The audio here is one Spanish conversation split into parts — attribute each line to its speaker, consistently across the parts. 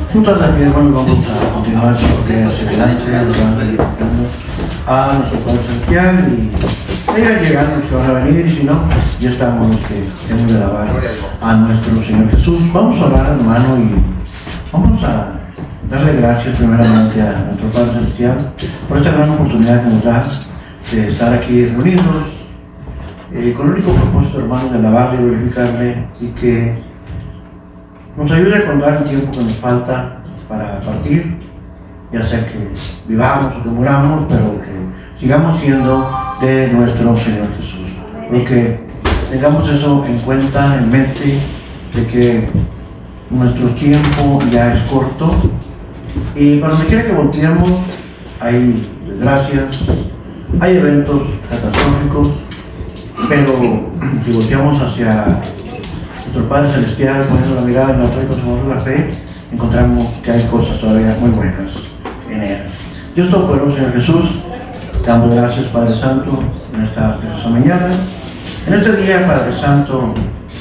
Speaker 1: Juntos aquí, hermanos, vamos a continuar porque hacia adelante, adorando y edificando a nuestro Padre Celestial, y sigan llegando los que van a venir, y si no, ya estamos los que hemos de alabar a nuestro Señor Jesús. Vamos a orar, hermano, y vamos a darle gracias primeramente a nuestro Padre Celestial por esta gran oportunidad que nos da de estar aquí reunidos, con el único propósito, hermano, de alabarle y glorificarle, y que nos ayude a contar el tiempo que nos falta para partir, ya sea que vivamos o que muramos, pero que sigamos siendo de nuestro Señor Jesús. Porque tengamos eso en cuenta, en mente, de que nuestro tiempo ya es corto, y para donde quiera que volteemos hay desgracias, hay eventos catastróficos, pero si volteamos hacia nuestro Padre Celestial, poniendo la mirada en la fe y consumando la fe, encontramos que hay cosas todavía muy buenas en Él. Dios Todopoderoso, Señor Jesús, te damos gracias, Padre Santo, en esta preciosa mañana. En este día, Padre Santo,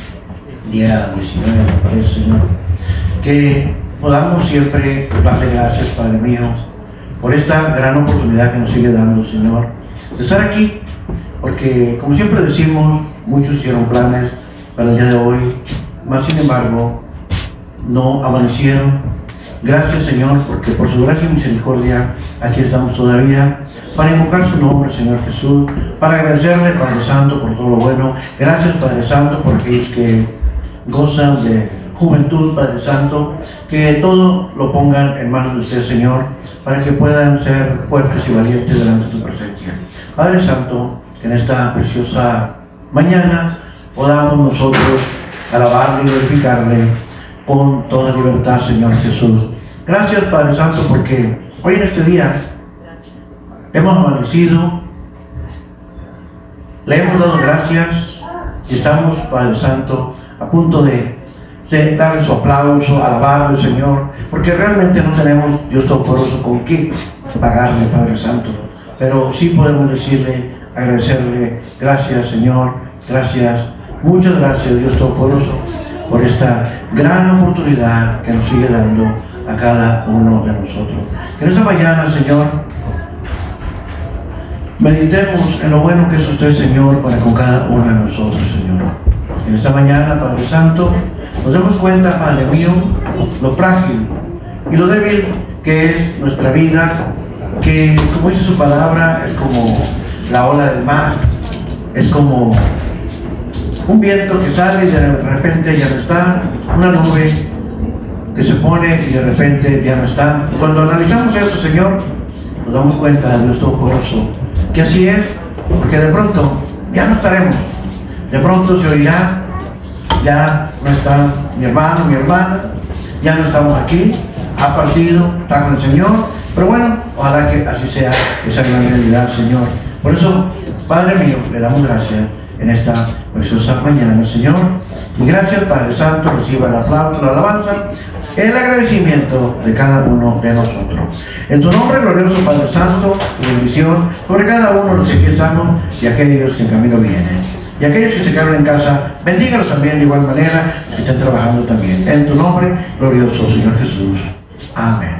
Speaker 1: día 19, me parece, Señor, que podamos siempre darle gracias, Padre mío, por esta gran oportunidad que nos sigue dando, Señor, de estar aquí, porque, como siempre decimos, muchos hicieron planes para el día de hoy, mas sin embargo no amanecieron. Gracias, Señor, porque por su gracia y misericordia aquí estamos todavía para invocar su nombre, Señor Jesús, para agradecerle, Padre Santo, por todo lo bueno. Gracias, Padre Santo, por aquellos que gozan de juventud, Padre Santo, que todo lo pongan en manos de usted, Señor, para que puedan ser fuertes y valientes delante de tu presencia. Padre Santo, que en esta preciosa mañana podamos nosotros alabarle y glorificarle con toda libertad, Señor Jesús. Gracias, Padre Santo, porque hoy en este día hemos amanecido, le hemos dado gracias y estamos, Padre Santo, a punto de darle su aplauso, alabarle, Señor, porque realmente no tenemos, Dios Todopoderoso, con qué pagarle, Padre Santo, pero sí podemos decirle, agradecerle, gracias, Señor, gracias. Muchas gracias, Dios Todopoderoso, por esta gran oportunidad que nos sigue dando a cada uno de nosotros. Que en esta mañana, Señor, meditemos en lo bueno que es usted, Señor, para con cada uno de nosotros, Señor. En esta mañana, Padre Santo, nos damos cuenta, Padre mío, lo frágil y lo débil que es nuestra vida, que, como dice su palabra, es como la ola del mar, es como un viento que sale y de repente ya no está, una nube que se pone y de repente ya no está. Cuando analizamos esto, Señor, nos damos cuenta, Dios Todopoderoso, que así es, porque de pronto ya no estaremos, de pronto se oirá, ya no está mi hermano, mi hermana, ya no estamos aquí, ha partido, está con el Señor, pero bueno, ojalá que así sea esa gran realidad, Señor. Por eso, Padre mío, le damos gracias en esta preciosa mañana, Señor, y gracias, Padre Santo, reciba el aplauso, la alabanza, el agradecimiento de cada uno de nosotros. En tu nombre glorioso, Padre Santo, tu bendición sobre cada uno de los que aquí estamos y aquellos que en camino vienen. Y aquellos que se quedaron en casa, bendígalos también de igual manera, los que están trabajando también. En tu nombre glorioso, Señor Jesús. Amén.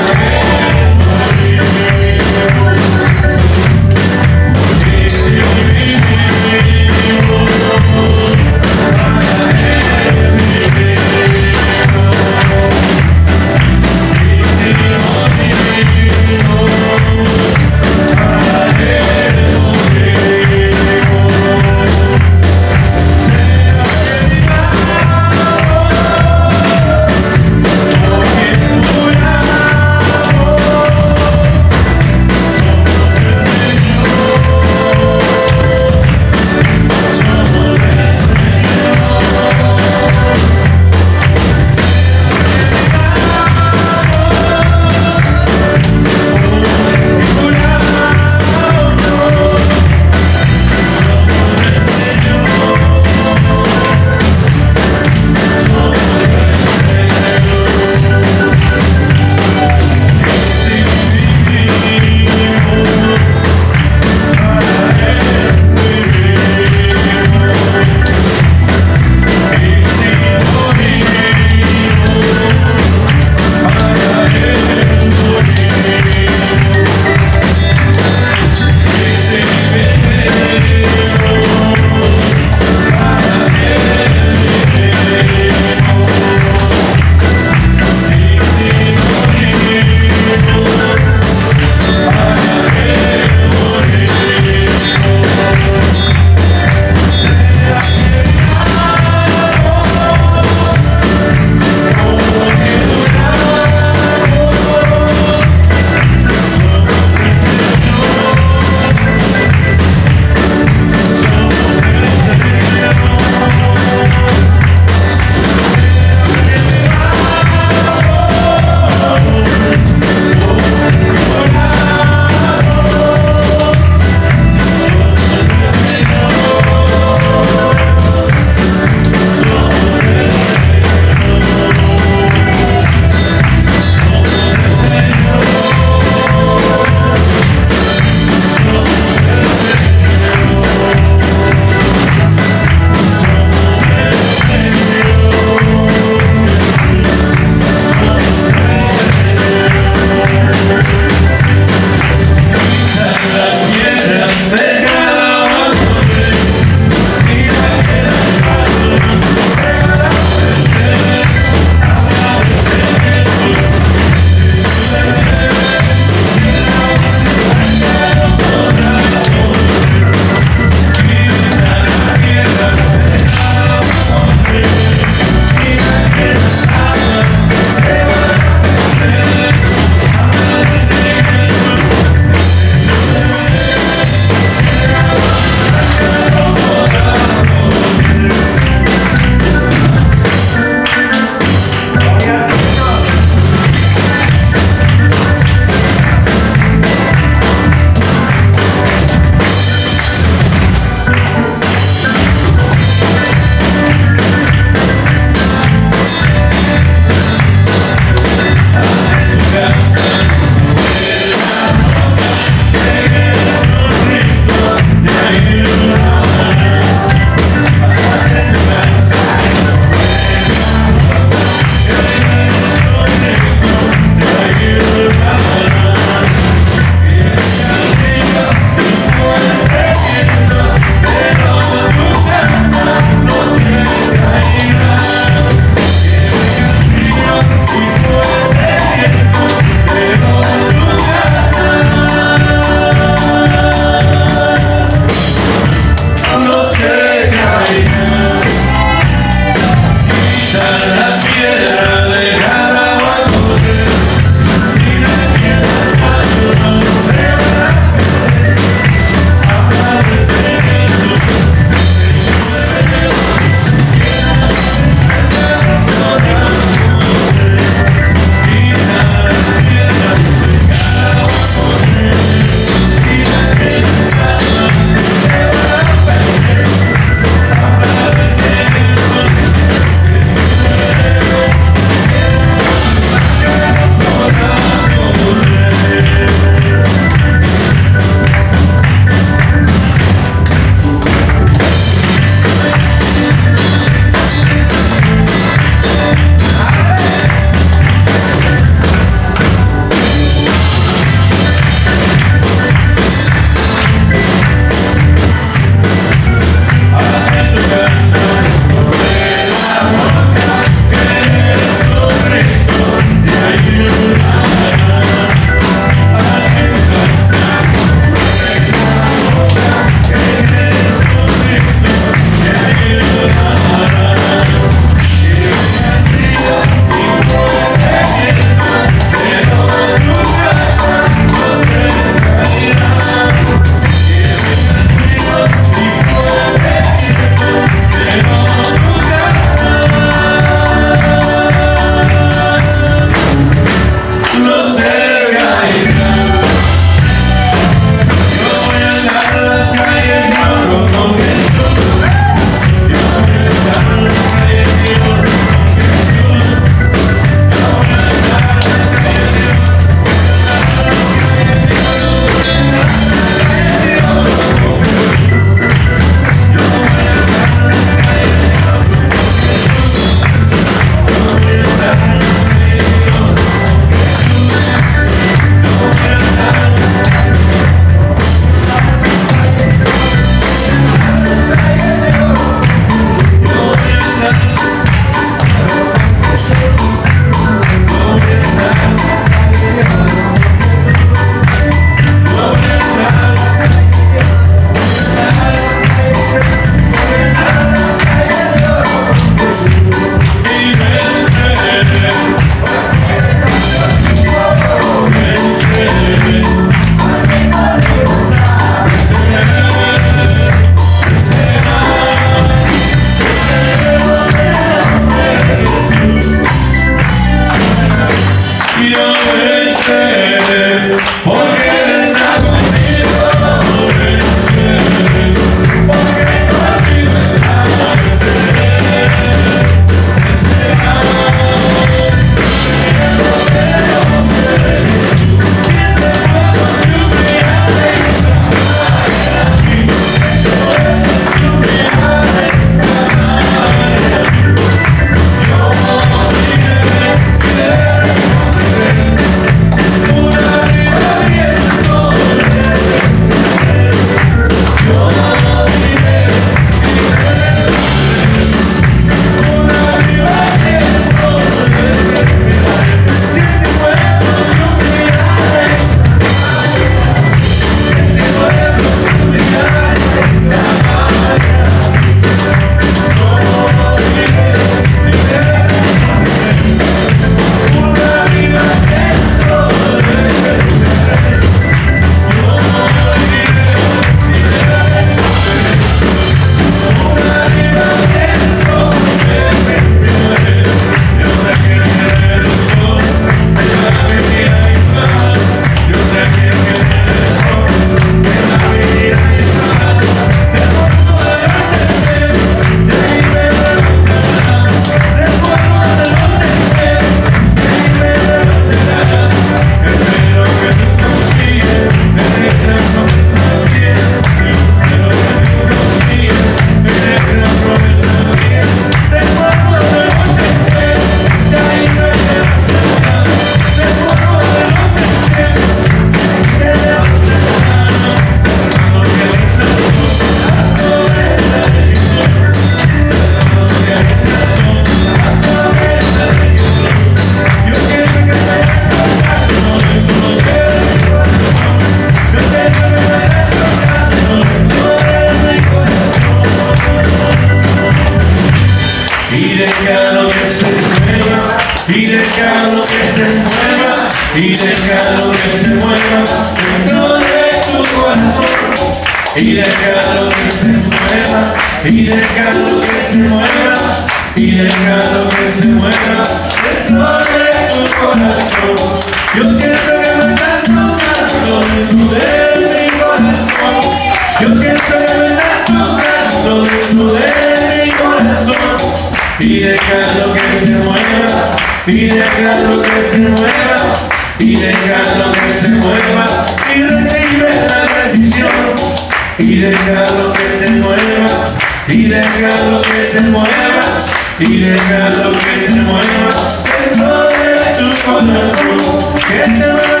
Speaker 2: y déjalo que se mueva, y déjalo que se mueva, y déjalo que se mueva dentro de tu corazón. Yo siento que me están tocando dentro de mi corazón. Yo siento que me están tocando dentro de mi corazón. Y déjalo que se mueva, y déjalo que se mueva, y déjalo que se mueva, y recibe la bendición. Y déjalo que se mueva, y déjalo que se mueva, y déjalo que se mueva dentro de tu corazón. Que se mueva, que se mueva,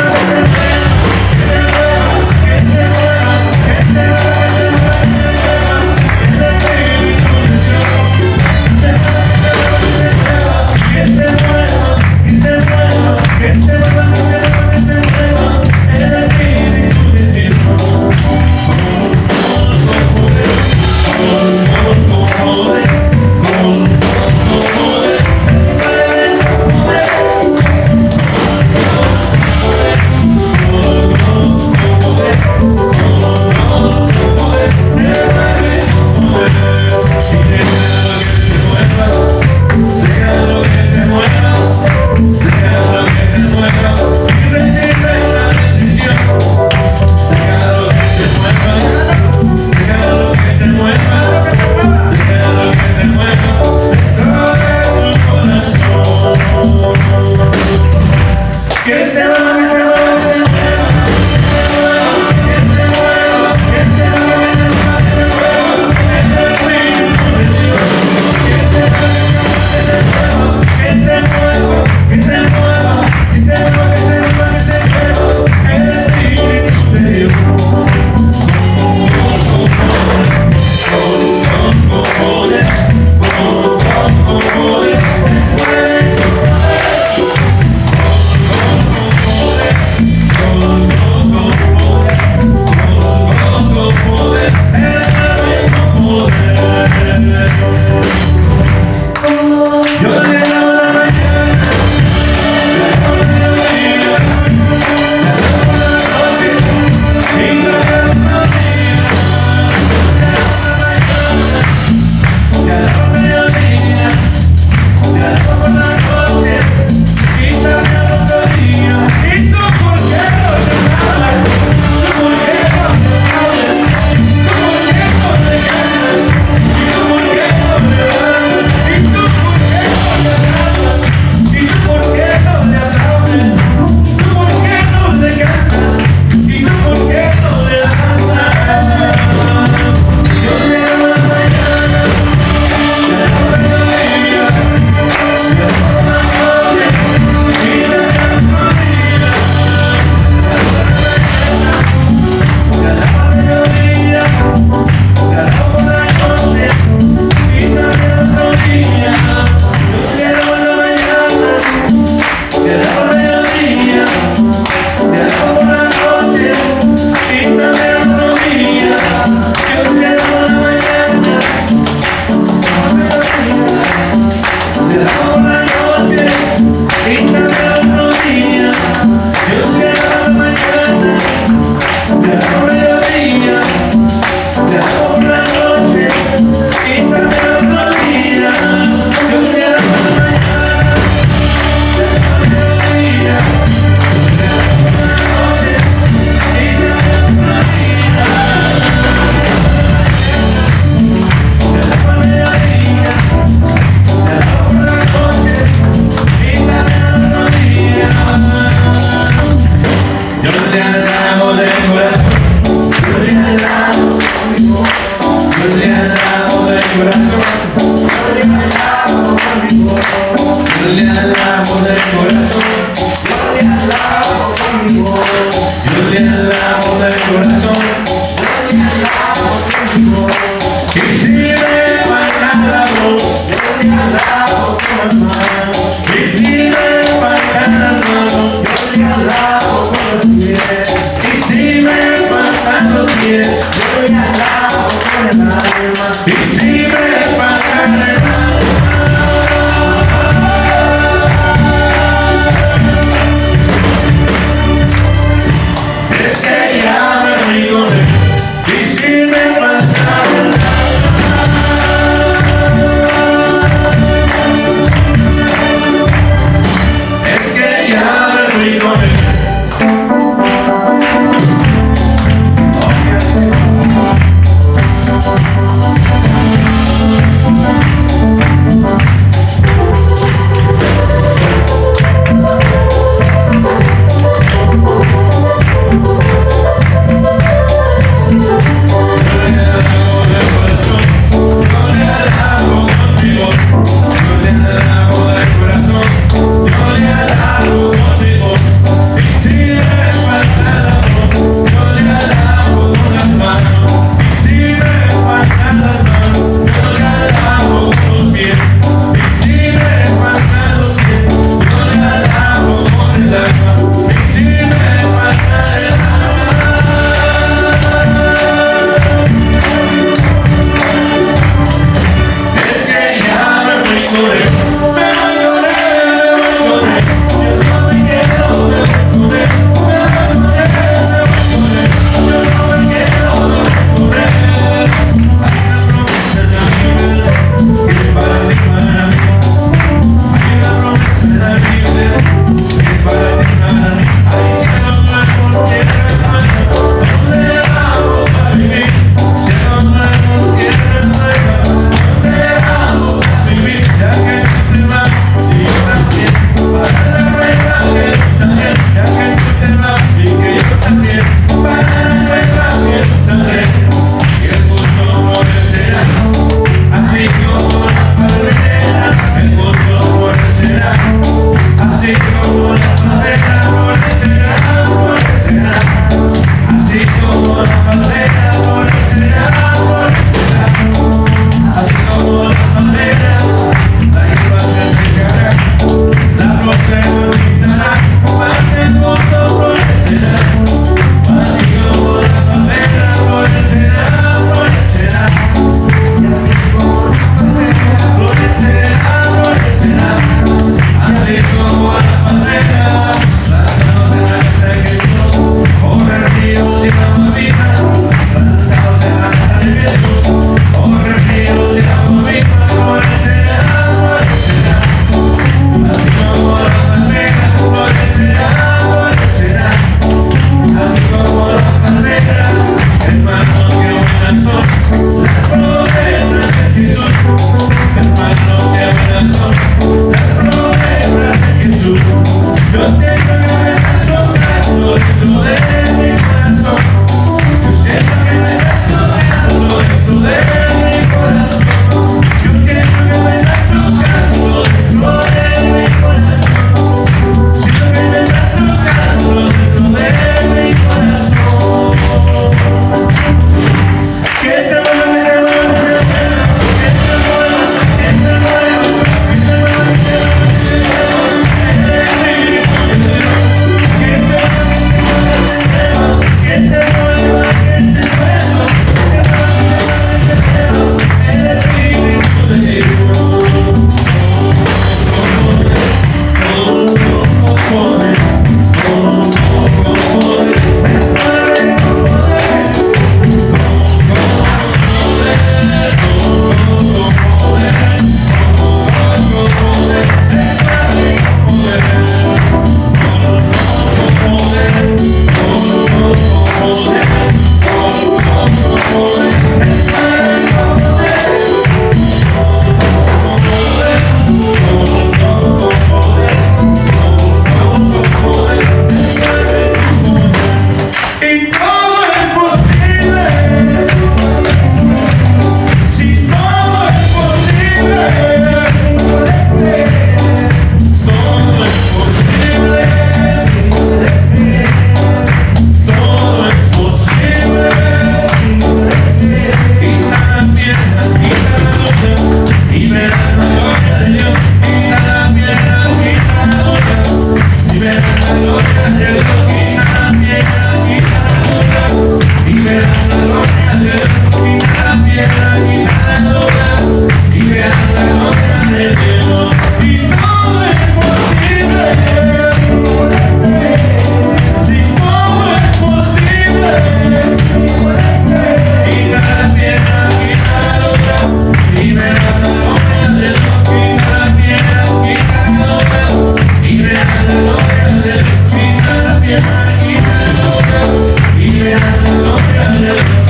Speaker 2: que se mueva, que se mueva, que se mueva, que se mueva, que se mueva, que se mueva, que se mueva, que se mueva, que se mueva el espíritu de Dios.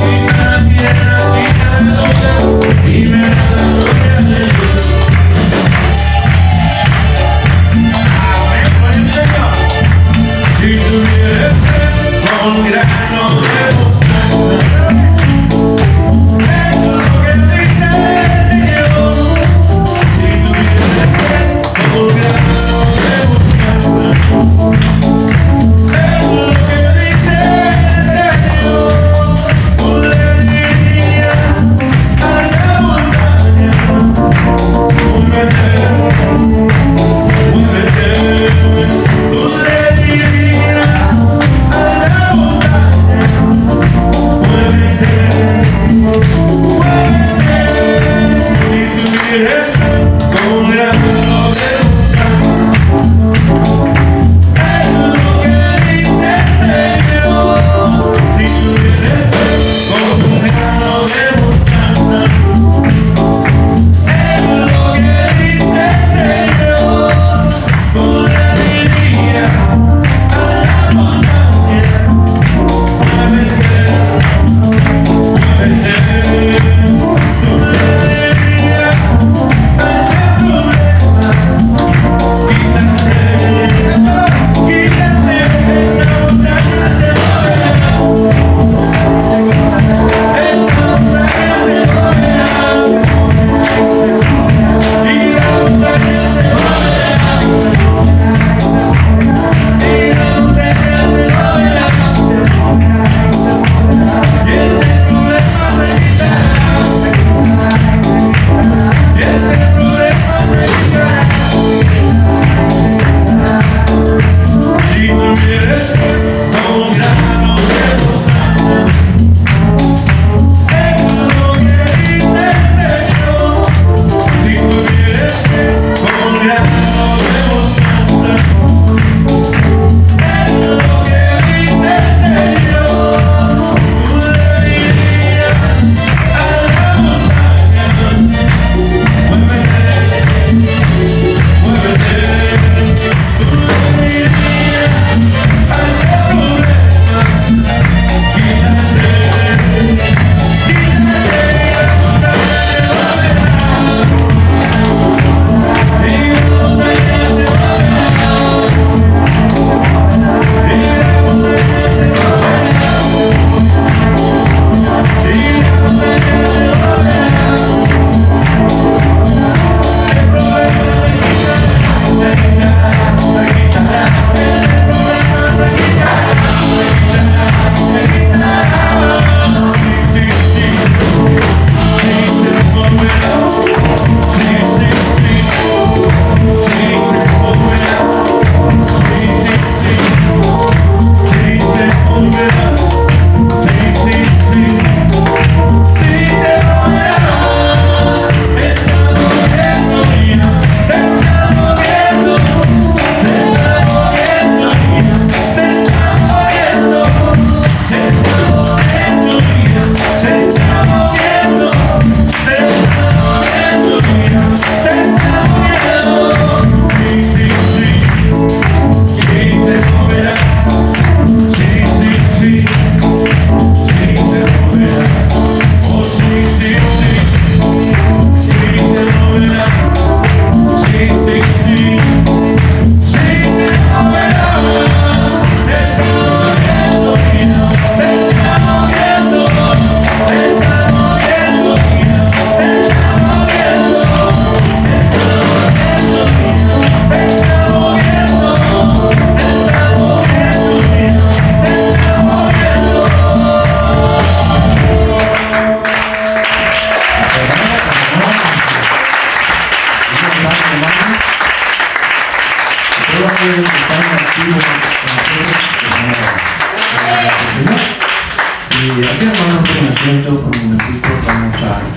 Speaker 1: Y aquí, hermano, por un asiento, por un momentito, vamos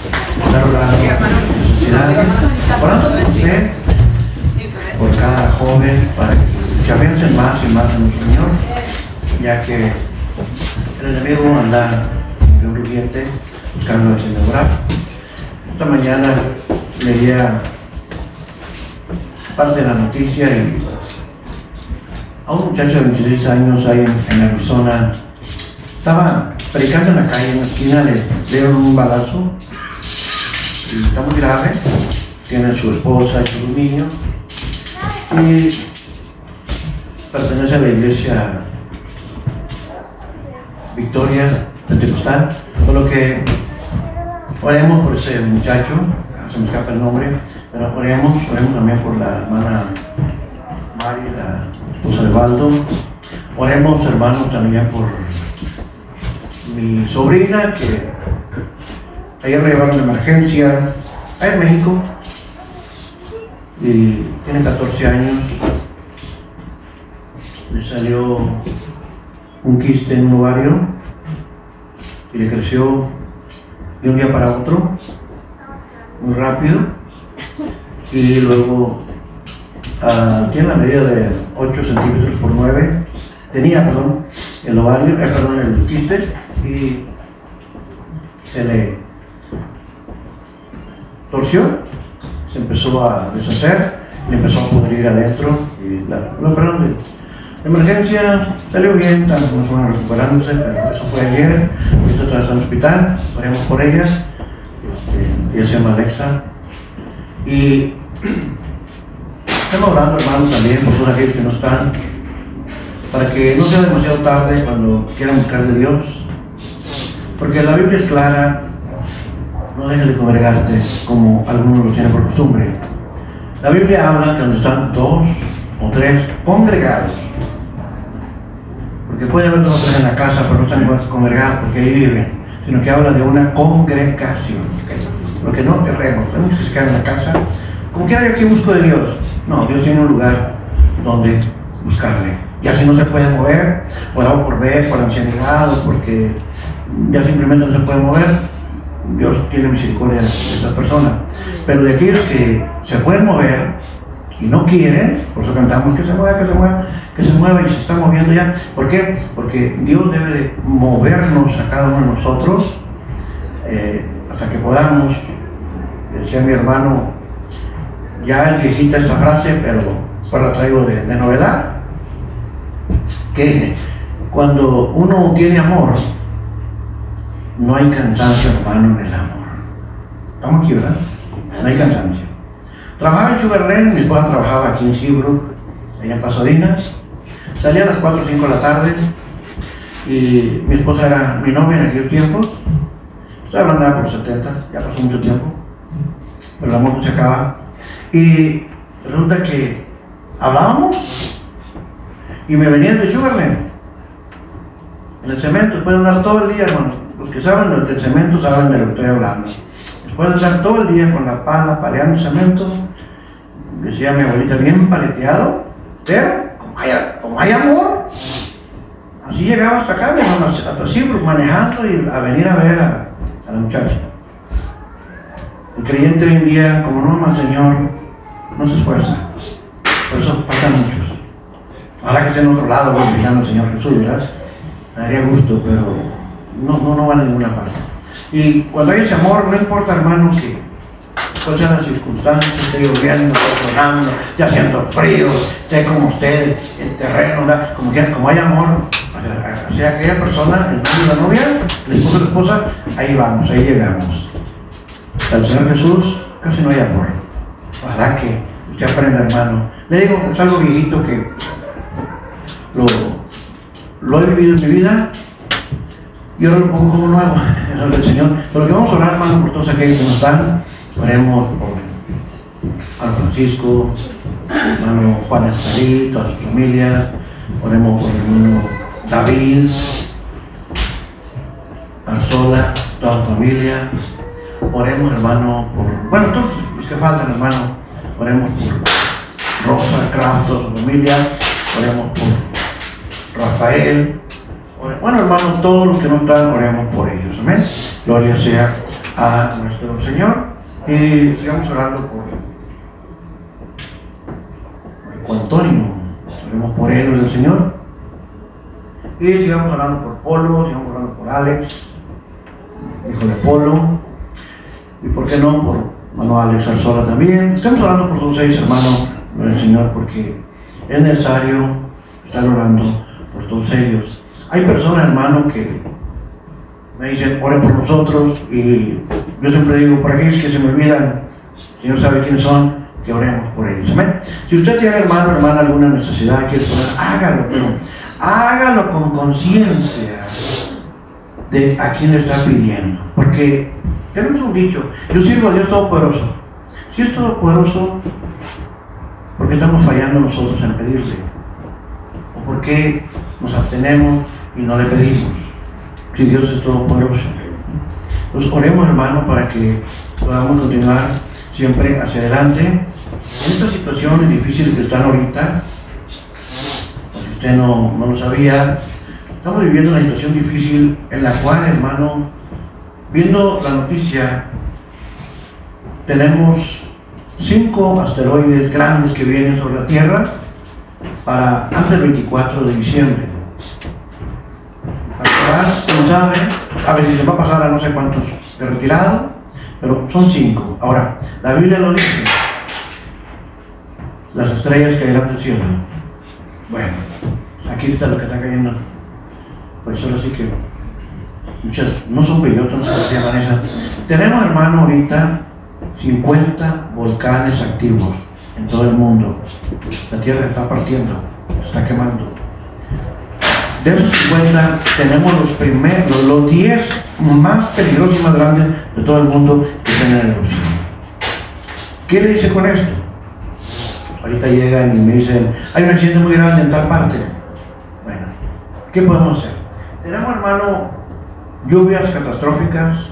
Speaker 1: a dar la necesidad. Orando por cada joven para que se avancen más y más en el Señor, ya que el enemigo anda en rugiente buscando a quien obrar. Esta mañana leía parte de la noticia y a un muchacho de 26 años ahí en Arizona estaba predicando en la calle, en la esquina, le dieron un balazo y está muy grave. Tiene su esposa y sus niños y pertenece a la iglesia Victoria Pentecostal, por lo que oremos por ese muchacho, se me escapa el nombre, pero oremos también por la hermana Mari, la esposa de Baldo. Oremos, hermanos, también por mi sobrina, que ayer la llevaron de emergencia en México y tiene 14 años. Le salió un quiste en un ovario y le creció de un día para otro, muy rápido, y luego tiene la medida de 8 centímetros por 9, tenía, el ovario, el quiste, y se le torció, se empezó a deshacer, le empezó a pudrir adentro, y lo operaron de emergencia, salió bien, están más o menos recuperándose, pero eso fue ayer, ahorita está en el hospital, oremos por ellas. Ella se llama Alexa, y estamos orando, hermanos, también por todos aquellos que no están, para que no sea demasiado tarde cuando quieran buscar de Dios, porque la Biblia es clara: no dejes de congregarte como algunos lo tienen por costumbre. La Biblia habla que donde están 2 o 3 congregados, porque puede haber 2 o 3 en la casa, pero no están congregados porque ahí viven, sino que habla de una congregación. Porque no erremos, tenemos que se quedar en la casa. Como quiera, yo aquí busco de Dios. No, Dios tiene un lugar donde buscarle. Ya si no se puede mover, por A o por B, por ancianidad, o porque ya simplemente no se puede mover, Dios tiene misericordia de esa persona. Pero de aquellos que se pueden mover y no quieren, por eso cantamos que se mueva, que se mueva, que se mueva, y se está moviendo ya. ¿Por qué? Porque Dios debe de movernos a cada uno de nosotros hasta que podamos. Decía mi hermano, ya es viejita esta frase, pero pues la traigo de novedad, que cuando uno tiene amor, no hay cansancio, hermano, en el amor. Estamos aquí, ¿verdad? No hay cansancio. Trabajaba en Sugar Land, mi esposa trabajaba aquí en Seabrook, allá en Pasadena. Salía a las 4 o 5 de la tarde, y mi esposa era mi novia en aquellos tiempos. Estoy hablando ya por los 70, ya pasó mucho tiempo, pero el amor no se acaba. Y resulta que hablábamos y me venían de Sugar Land, en el cemento. Pueden andar todo el día, hermano. Los que saben del cemento saben de lo que estoy hablando. Después de estar todo el día con la pala paleando cemento, decía mi abuelita, bien paleteado, pero como hay amor, así llegaba hasta acá, mi hermano, hasta Seabrook, manejando y a venir a ver a la muchacha. El creyente hoy en día, como no ama al Señor, no se esfuerza. Por eso faltan muchos. Ojalá que esté en otro lado, glorificando al Señor Jesús, ¿verdad? Me daría gusto, pero no va a ninguna parte. Y cuando hay ese amor, no importa, hermano, que cuáles sean las circunstancias, esté lloviendo, esté tronando, esté haciendo frío, esté como usted, el terreno, ¿verdad? Como hay amor, o sea, aquella persona, el novio y la novia, el esposo y la esposa, ahí vamos, ahí llegamos. Al Señor Jesús casi no hay amor. Ojalá que usted aprenda, hermano. Le digo, es algo viejito que lo he vivido en mi vida, y ahora lo pongo como nuevo, eso es del Señor. Pero que vamos a orar, hermano, por todos aquellos que no están. Oremos por hermano Francisco, hermano Juan Estarí, toda su familia. Oremos por el hermano David, Arzola, toda su familia. Oremos, hermano, por, todos los que faltan, hermano. Oremos por Rosa Kraft, toda su familia. Oremos por Rafael. Bueno, hermano, todos los que no están, oremos por ellos. Amén. Gloria sea a nuestro Señor. Y sigamos orando por Antonio. Oremos por él, el Señor. Y sigamos orando por Polo, sigamos orando por Alex, hijo de Polo. Y por qué no, por hermano Alex Arzola también. Estamos orando por todos ellos, hermanos, del Señor, porque es necesario estar orando por todos ellos. Hay personas, hermano, que me dicen, oren por nosotros, y yo siempre digo, por aquellos que se me olvidan, el Señor sabe quiénes son, que oremos por ellos. Amén. Si usted tiene, hermano o hermana, alguna necesidad, quiere poner, hágalo, pero hágalo con conciencia de a quién le está pidiendo. Porque tenemos un dicho, yo sirvo a Dios Todopoderoso. Si es Todopoderoso, ¿por qué estamos fallando nosotros en pedirle? ¿O por qué nos abstenemos y no le pedimos? Si Dios es Todopoderoso. Entonces oremos, hermano, para que podamos continuar siempre hacia adelante en estas situaciones difíciles que están ahorita. Si usted no lo sabía, estamos viviendo una situación difícil en la cual, hermano, viendo la noticia, tenemos 5 asteroides grandes que vienen sobre la Tierra para antes del 24 de diciembre. Para quién sabe, a ver si se va a pasar a no sé cuántos de retirado, pero son 5. Ahora, la Biblia lo dice, las estrellas caerán del cielo. Bueno, aquí está lo que está cayendo. Pues solo sí que muchas, no son bellotas, no se llaman esas. Tenemos, hermano, ahorita 50 volcanes activos en todo el mundo. La Tierra está partiendo, está quemando. De esos 50 tenemos los 10 más peligrosos y más grandes de todo el mundo que están en erupción. ¿Qué le dice con esto? Ahorita llegan y me dicen, hay un accidente muy grande en tal parte. Bueno, ¿qué podemos hacer? Tenemos, hermano, lluvias catastróficas,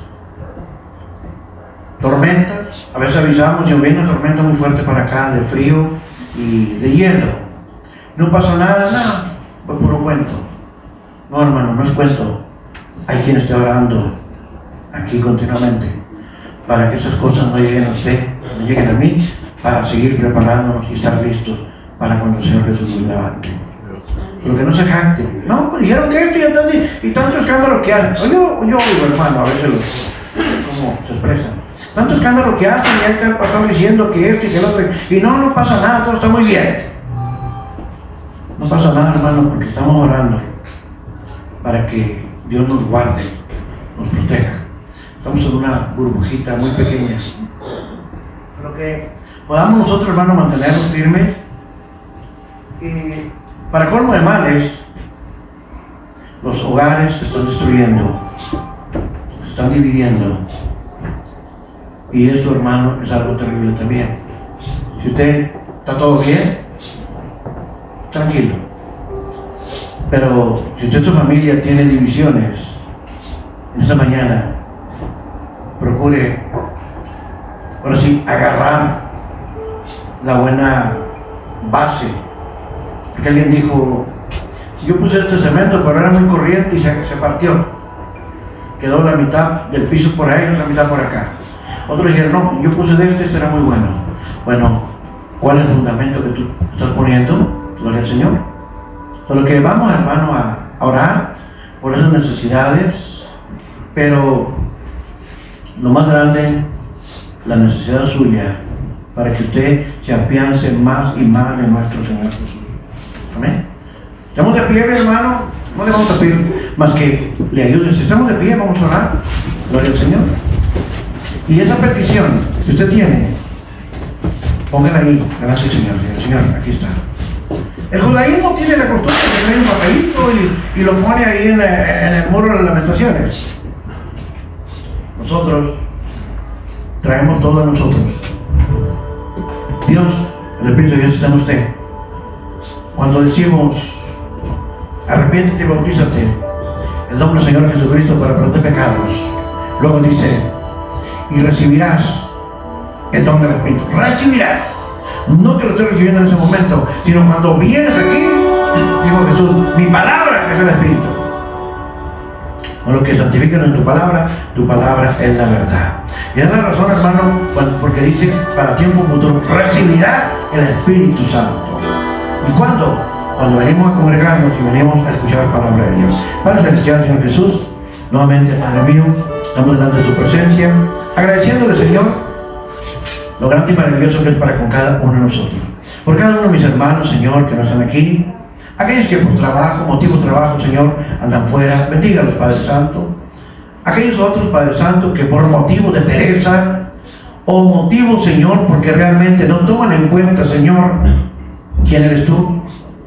Speaker 1: tormentas. A veces avisamos y viene una tormenta muy fuerte para acá, de frío y de hielo. No pasa nada, pues puro cuento. No, hermano, no es cuento. Hay quien esté orando aquí continuamente para que esas cosas no lleguen a usted, no lleguen a mí, para seguir preparándonos y estar listos para cuando el Señor Jesús nos levante. Pero que no se jacte. No, pues dijeron que esto y tanto escándalo que hacen. Yo oigo, hermano, a veces cómo se expresan. Tanto escándalo que hacen y ya están diciendo que esto y que el otro. Y no pasa nada, todo está muy bien. No pasa nada, hermano, porque estamos orando para que Dios nos guarde, nos proteja. Estamos en una burbujita muy pequeña. Pero que podamos nosotros, hermano, mantenernos firmes. Y para colmo de males, los hogares se están destruyendo, se están dividiendo. Y eso, hermano, es algo terrible también. Si usted está todo bien, tranquilo. Pero si usted y su familia tiene divisiones, en esta mañana, procure, ahora sí, agarrar la buena base. Porque alguien dijo, yo puse este cemento, pero era muy corriente y se partió. Quedó la mitad del piso por ahí y la mitad por acá. Otros dijeron, no, yo puse este era muy bueno. Bueno, ¿cuál es el fundamento que tú estás poniendo? Gloria al Señor. Por lo que vamos, hermano, a orar por esas necesidades, pero lo más grande, la necesidad suya, para que usted se afiance más y más en nuestro Señor Jesús. Amén. ¿Estamos de pie, mi hermano? No le vamos a pedir más que le ayude. Si estamos de pie, vamos a orar. Gloria al Señor. Y esa petición que usted tiene, póngala ahí, delante del Señor. Señor, aquí está. El judaísmo tiene la costumbre de poner un papelito y lo pone ahí en el muro de las lamentaciones. Nosotros traemos todo a nosotros. Dios, el Espíritu de Dios está en usted. Cuando decimos arrepiéntete y bautízate en el nombre del Señor Jesucristo para perdón de pecados, luego dice, y recibirás el don del Espíritu. Recibirás. No que lo estés recibiendo en ese momento, sino cuando vienes aquí, dijo Jesús, mi palabra es el Espíritu. Con lo que santifican en tu palabra es la verdad. Y es la razón, hermano, porque dice, para tiempo futuro, recibirá el Espíritu Santo. ¿Y cuándo? Cuando venimos a congregarnos y venimos a escuchar la palabra de Dios. Padre celestial, Señor Jesús, nuevamente, Padre mío, estamos delante de su presencia, agradeciéndole, Señor, lo grande y maravilloso que es para con cada uno de nosotros. Por cada uno de mis hermanos, Señor, que no están aquí, aquellos que por trabajo, motivo de trabajo, Señor, andan fuera, bendígalos, Padre Santo. aquellos otros, Padre Santo, que por motivos de pereza o motivos, Señor, porque realmente no toman en cuenta, Señor, quién eres tú.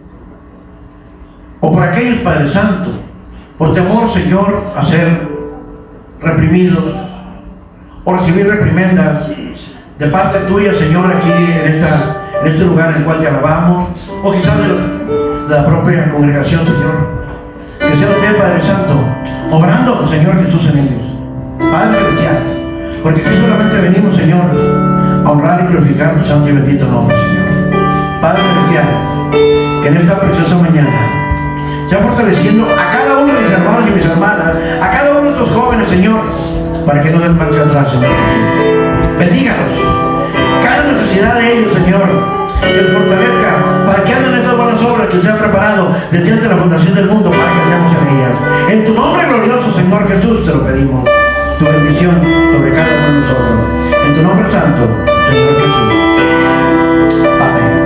Speaker 1: O por aquellos, Padre Santo, por temor, Señor, a ser reprimidos o recibir reprimendas de parte tuya, Señor, aquí en este lugar en el cual te alabamos, o quizás de la propia congregación, Señor. Que sea usted, Padre Santo, obrando, Señor Jesús, en ellos. Padre celestial, porque aquí solamente venimos, Señor, a honrar y glorificar tu santo y bendito nombre, Señor. Padre celestial, que en esta preciosa mañana sea fortaleciendo a cada uno de mis hermanos y mis hermanas, a cada uno de estos jóvenes, Señor, para que no den marcha atrás, Señor Jesús. Bendígalos. Cada necesidad de ellos, Señor, que los fortalezca para que anden esas buenas obras que usted ha preparado desde antes de la fundación del mundo para que andemos en ellas. En tu nombre glorioso, Señor Jesús, te lo pedimos. Tu bendición sobre cada uno de nosotros. En tu nombre santo, Señor Jesús. Amén.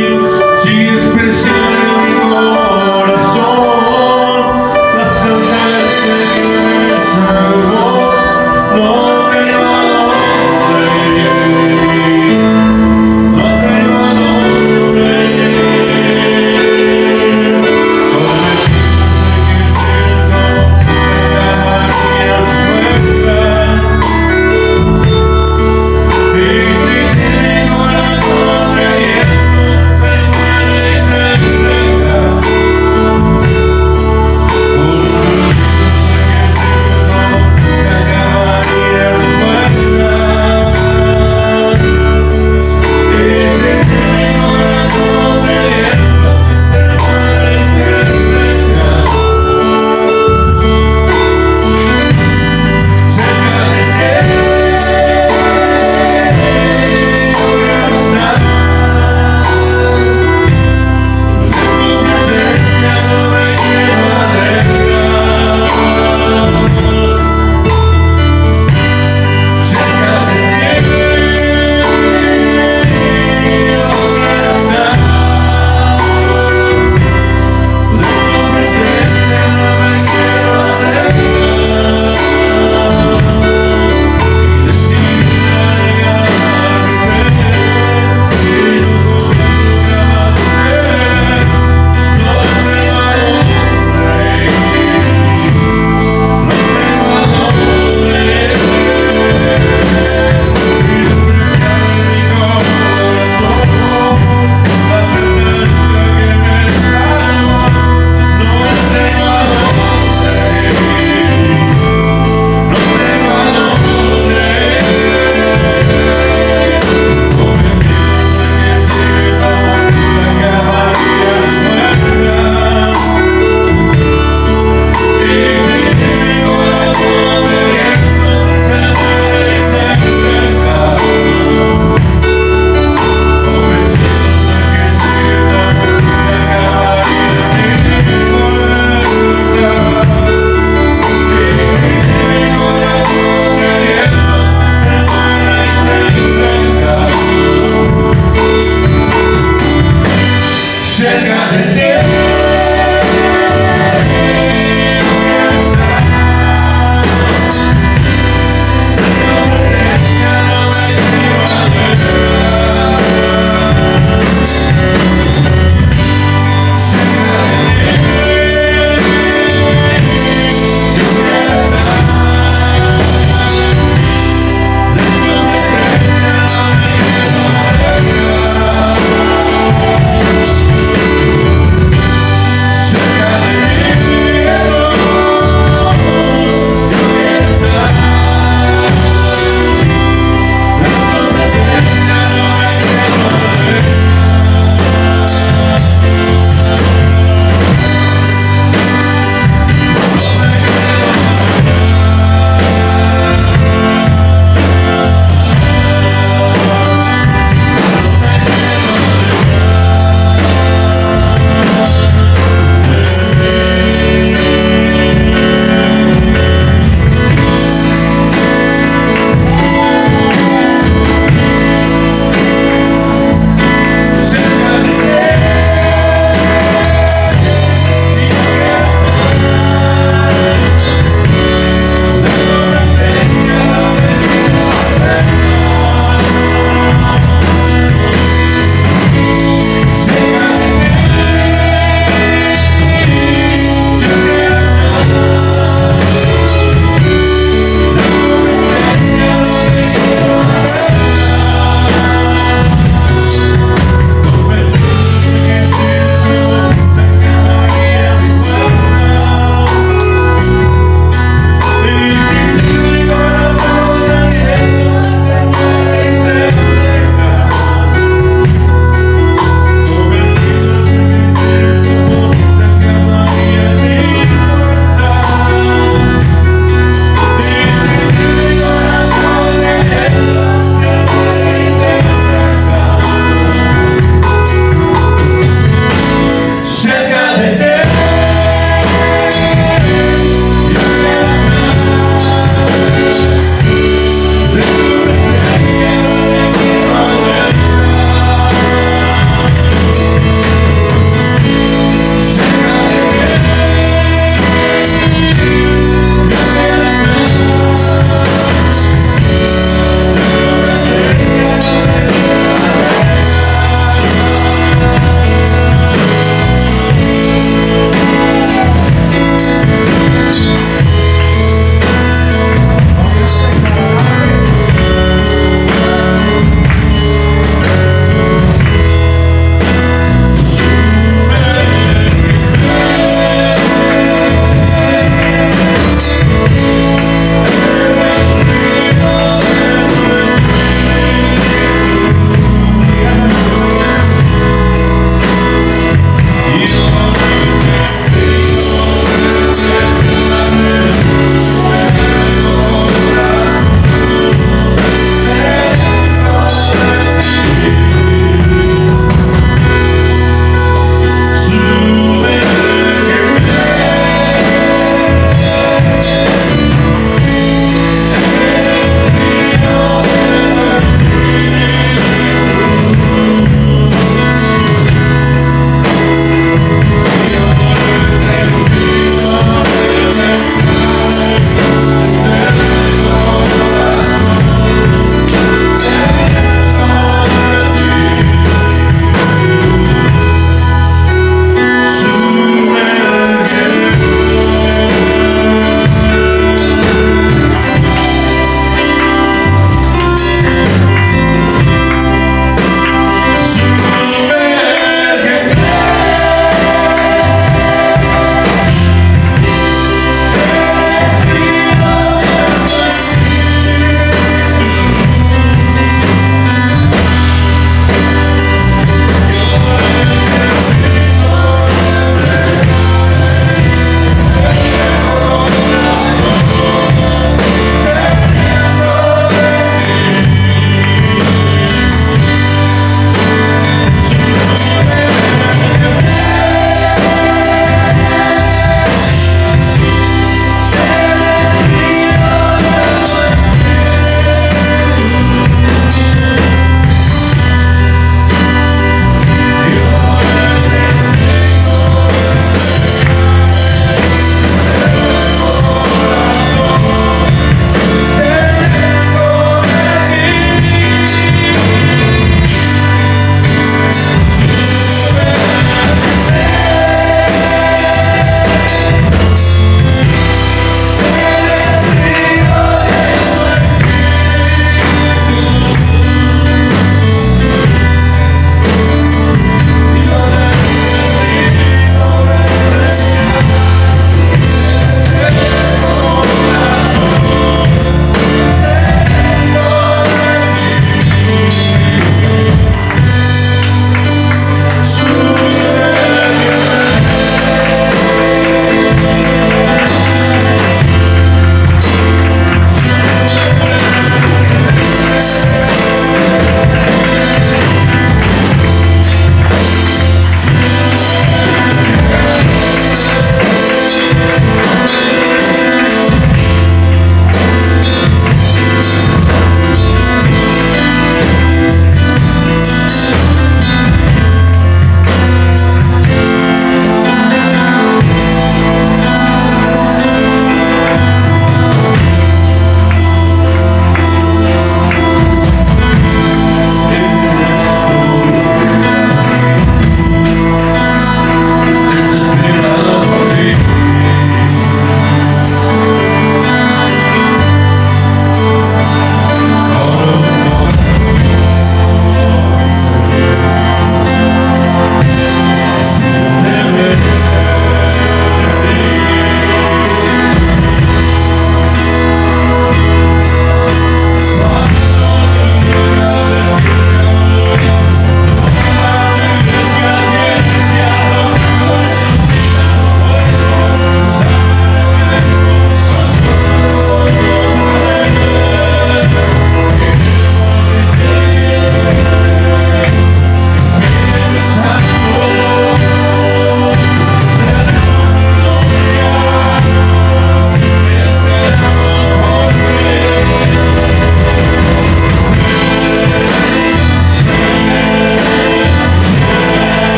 Speaker 2: Sometimes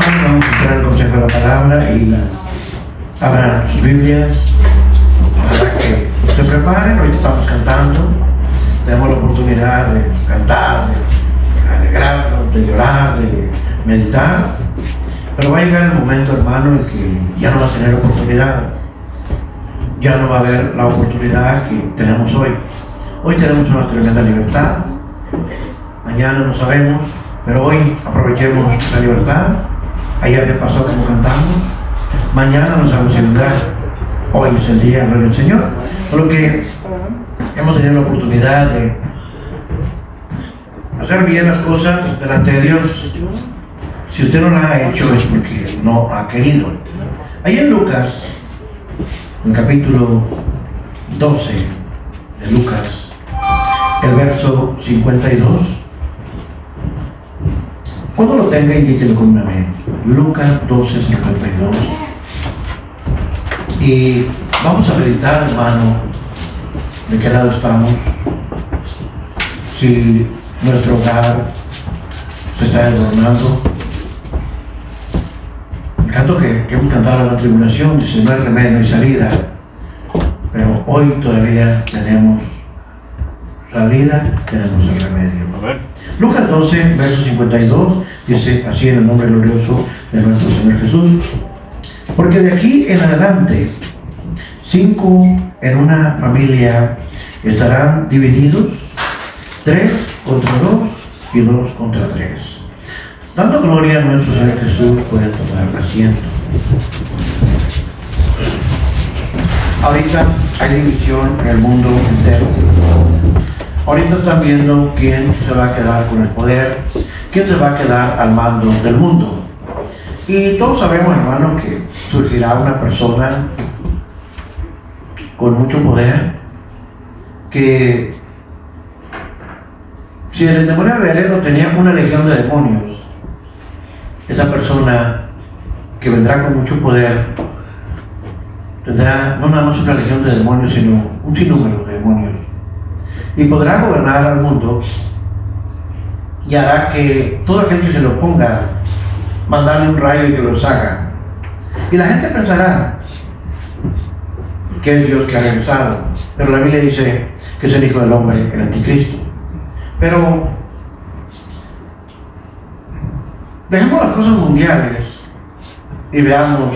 Speaker 1: hermanos, vamos a entrar al consejo de la palabra y abran sus Biblias para que se preparen. Ahorita estamos cantando, tenemos la oportunidad de cantar, de alegrarnos, de llorar, de meditar, pero va a llegar el momento, hermano, en que ya no va a tener oportunidad, ya no va a haber la oportunidad que tenemos hoy. Hoy tenemos una tremenda libertad, mañana no sabemos, pero hoy aprovechemos la libertad. Ayer ya pasó como cantamos, mañana no sabemos si vendrá. Hoy es el día del Señor, por lo que hemos tenido la oportunidad de hacer bien las cosas delante de Dios. Si usted no las ha hecho es porque no ha querido. Ahí en Lucas, en el capítulo 12 de Lucas, el verso 52, cuando lo tenga, indíquelo con una amén. Lucas 12, 52. Y vamos a meditar, hermano, de qué lado estamos. Si nuestro hogar se está desmoronando. El canto que hemos cantado en la tribulación dice: no hay remedio, no hay salida. Pero hoy todavía tenemos salida, tenemos el remedio. Lucas 12, verso 52, dice así en el nombre glorioso de nuestro Señor Jesús: porque de aquí en adelante 5 en una familia estarán divididos, 3 contra 2 y 2 contra 3. Dando gloria a nuestro Señor Jesús, pueden tomar asiento. Ahorita hay división en el mundo entero. Ahorita están viendo quién se va a quedar con el poder, quién se va a quedar al mando del mundo. Y todos sabemos, hermano, que surgirá una persona con mucho poder que, si el endemoniado galeno tenía una legión de demonios, esa persona que vendrá con mucho poder tendrá no nada más una legión de demonios, sino un sinnúmero de demonios, y podrá gobernar al mundo y hará que todo aquel que se lo oponga mandarle un rayo y que lo saca. Y la gente pensará que es Dios que ha regresado, pero la Biblia dice que es el Hijo del Hombre, el Anticristo. Pero dejemos las cosas mundiales y veamos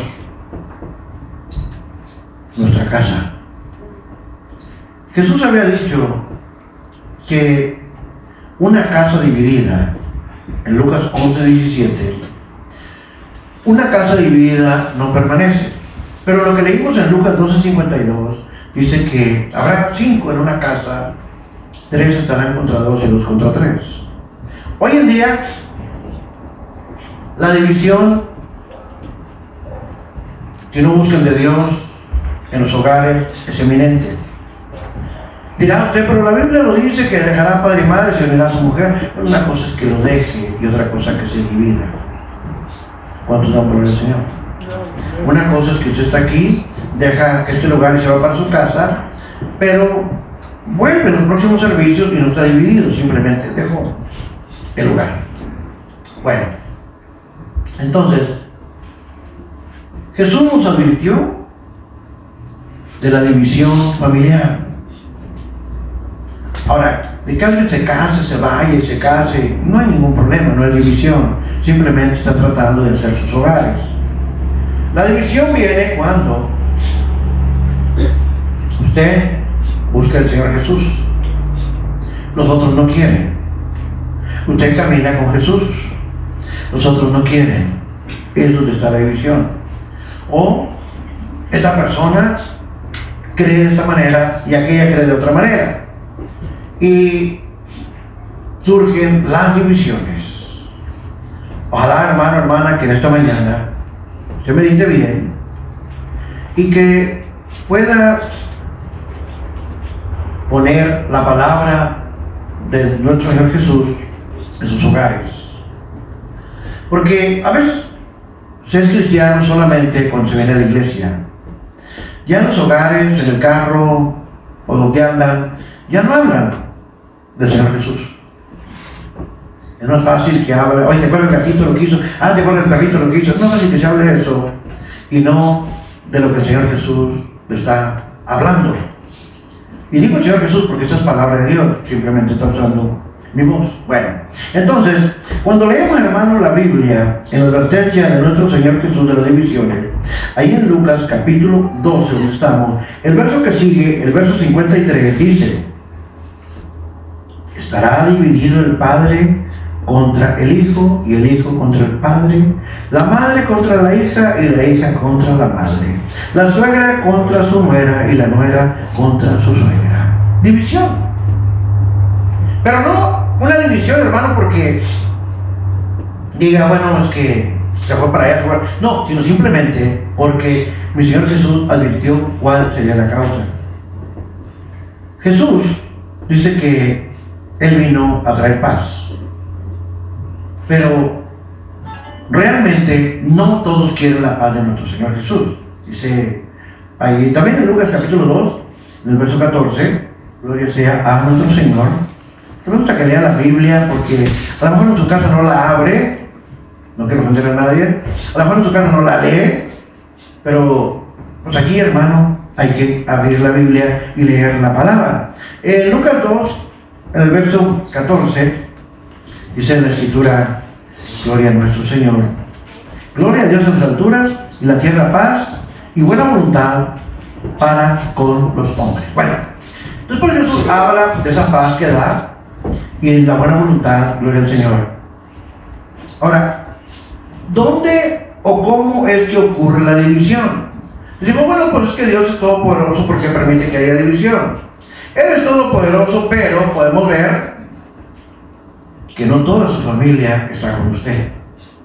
Speaker 1: nuestra casa. Jesús había dicho que una casa dividida, en Lucas 11, 17, una casa dividida no permanece. Pero lo que leímos en Lucas 12, 52 dice que habrá 5 en una casa, 3 estarán contra 2 y 2 contra 3. Hoy en día la división, si no buscan de Dios en los hogares, es eminente. Dirá usted, pero la Biblia lo dice que dejará padre y madre, se unirá a su mujer. Una cosa es que lo deje y otra cosa que se divida. ¿Cuántos dan por el Señor? Una cosa es que usted está aquí, deja este lugar y se va para su casa, pero vuelve en los próximos servicios y no está dividido, simplemente dejó el lugar. Bueno, entonces Jesús nos advirtió de la división familiar. Ahora, de que alguien se case, se vaya y se case, no hay ningún problema, no hay división, simplemente está tratando de hacer sus hogares. La división viene cuando usted busca al Señor Jesús, los otros no quieren. Usted camina con Jesús, los otros no quieren. Es donde está la división. O esta persona cree de esta manera y aquella cree de otra manera, y surgen las divisiones. Ojalá, hermano, hermana, que en esta mañana usted medite bien y que pueda poner la palabra de nuestro Señor Jesús en sus hogares. Porque a veces se es cristiano solamente cuando se viene a la iglesia. Ya en los hogares, en el carro o donde andan, ya no hablan del Señor Jesús. Es más fácil que hable, oye, ¿te acuerdas el gatito lo que hizo? Ah, ¿te acuerdas el perrito lo que hizo? Es más fácil que se hable de eso y no de lo que el Señor Jesús le está hablando. Y digo el Señor Jesús porque esa es palabra de Dios, simplemente está usando mi voz. Bueno, entonces, cuando leemos, hermano, la Biblia, en la advertencia de nuestro Señor Jesús de las divisiones, ahí en Lucas capítulo 12, donde estamos, el verso que sigue, el verso 53, dice: estará dividido el Padre contra el Hijo, y el Hijo contra el Padre, la madre contra la hija, y la hija contra la madre, la suegra contra su nuera, y la nuera contra su suegra. División. Pero no una división, hermano, porque diga, bueno, es que se fue para allá, no, sino simplemente porque mi Señor Jesús advirtió cuál sería la causa. Jesús dice que Él vino a traer paz, pero realmente no todos quieren la paz de nuestro Señor Jesús. Dice ahí también en Lucas capítulo 2, en el verso 14, gloria sea a nuestro Señor. Me gusta que lea la Biblia porque a lo mejor en tu casa no la abre, no quiero ofender a nadie, a lo mejor en tu casa no la lee, pero pues aquí, hermano, hay que abrir la Biblia y leer la palabra. En Lucas 2, en el verso 14, dice en la Escritura: gloria a nuestro Señor, gloria a Dios en las alturas, y la tierra paz y buena voluntad para con los hombres. Bueno, después Jesús habla de esa paz que da y la buena voluntad, gloria al Señor. Ahora, ¿dónde o cómo es que ocurre la división? Decimos, bueno, pues es que Dios es todopoderoso porque permite que haya división. Él es todopoderoso, pero podemos ver que no toda su familia está con usted.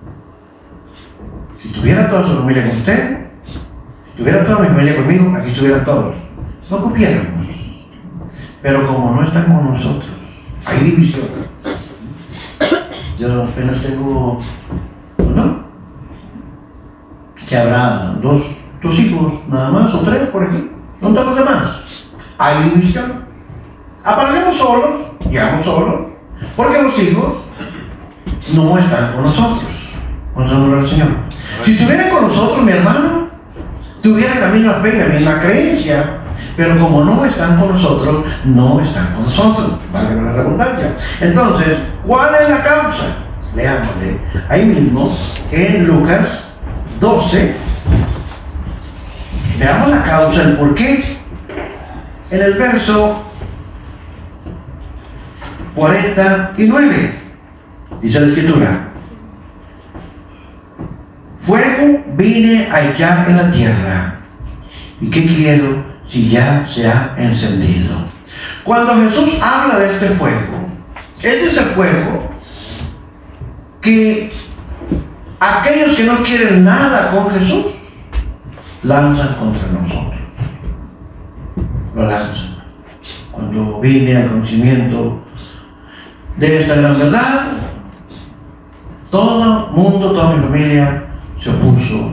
Speaker 1: Si tuviera toda su familia con usted, si tuviera toda mi familia conmigo, aquí estuvieran todos. No copiáramos. Pero como no están con nosotros, hay división. Yo apenas tengo uno, que habrá dos hijos nada más, o tres por aquí, no todos los demás. Hay división. Aparecemos solos, llegamos solos, porque los hijos no están con nosotros. Honra al Señor. Si estuvieran con nosotros, mi hermano, tuvieran la misma fe, la misma creencia, pero como no están con nosotros, no están con nosotros. Vale la redundancia. Entonces, ¿cuál es la causa? Leámosle ahí mismo en Lucas 12. Veamos la causa, el por qué. En el verso 49 dice la Escritura: fuego vine a echar en la tierra, ¿y qué quiero si ya se ha encendido? Cuando Jesús habla de este fuego, es de ese fuego que aquellos que no quieren nada con Jesús lanzan contra nosotros. Lo lanzan. Cuando vine al conocimiento de esta gran verdad, todo mundo, toda mi familia se opuso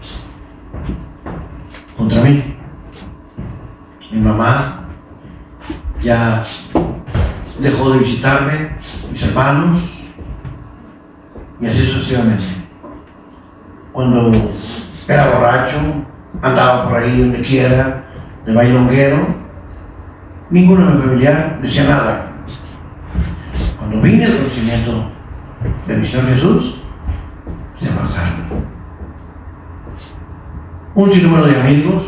Speaker 1: contra mí. Mi mamá ya dejó de visitarme, mis hermanos, y así sucesivamente. Cuando era borracho, andaba por ahí donde quiera, de bailonguero, ninguno de mi familia decía nada. Cuando vine al conocimiento de mi Señor Jesús, se apartaron. Un sinnúmero de amigos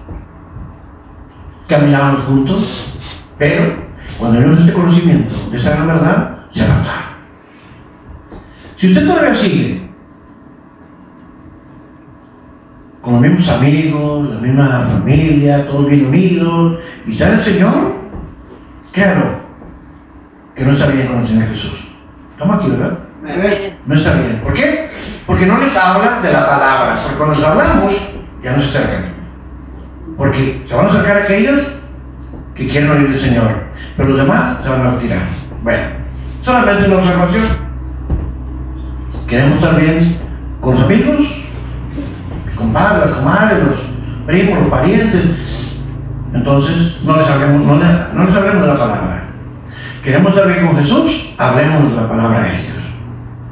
Speaker 1: caminábamos juntos, pero cuando vimos este conocimiento de esta gran verdad, se apartaron. Si usted todavía sigue con los mismos amigos, la misma familia, todos bien unidos, y está el Señor, claro que no está bien con el Señor Jesús. Estamos aquí, ¿verdad? No está bien. ¿Por qué? Porque no les habla de la palabra. Porque cuando les hablamos, ya no se acercan. Porque se van a acercar a aquellos que quieren oír del Señor, pero los demás se van a retirar. Bueno, solamente una observación. Queremos estar bien con los amigos, los compadres, las comadres, los primos, los parientes. Entonces, no les hablemos de la palabra. Queremos estar bien con Jesús, hablemos de la palabra a ellos.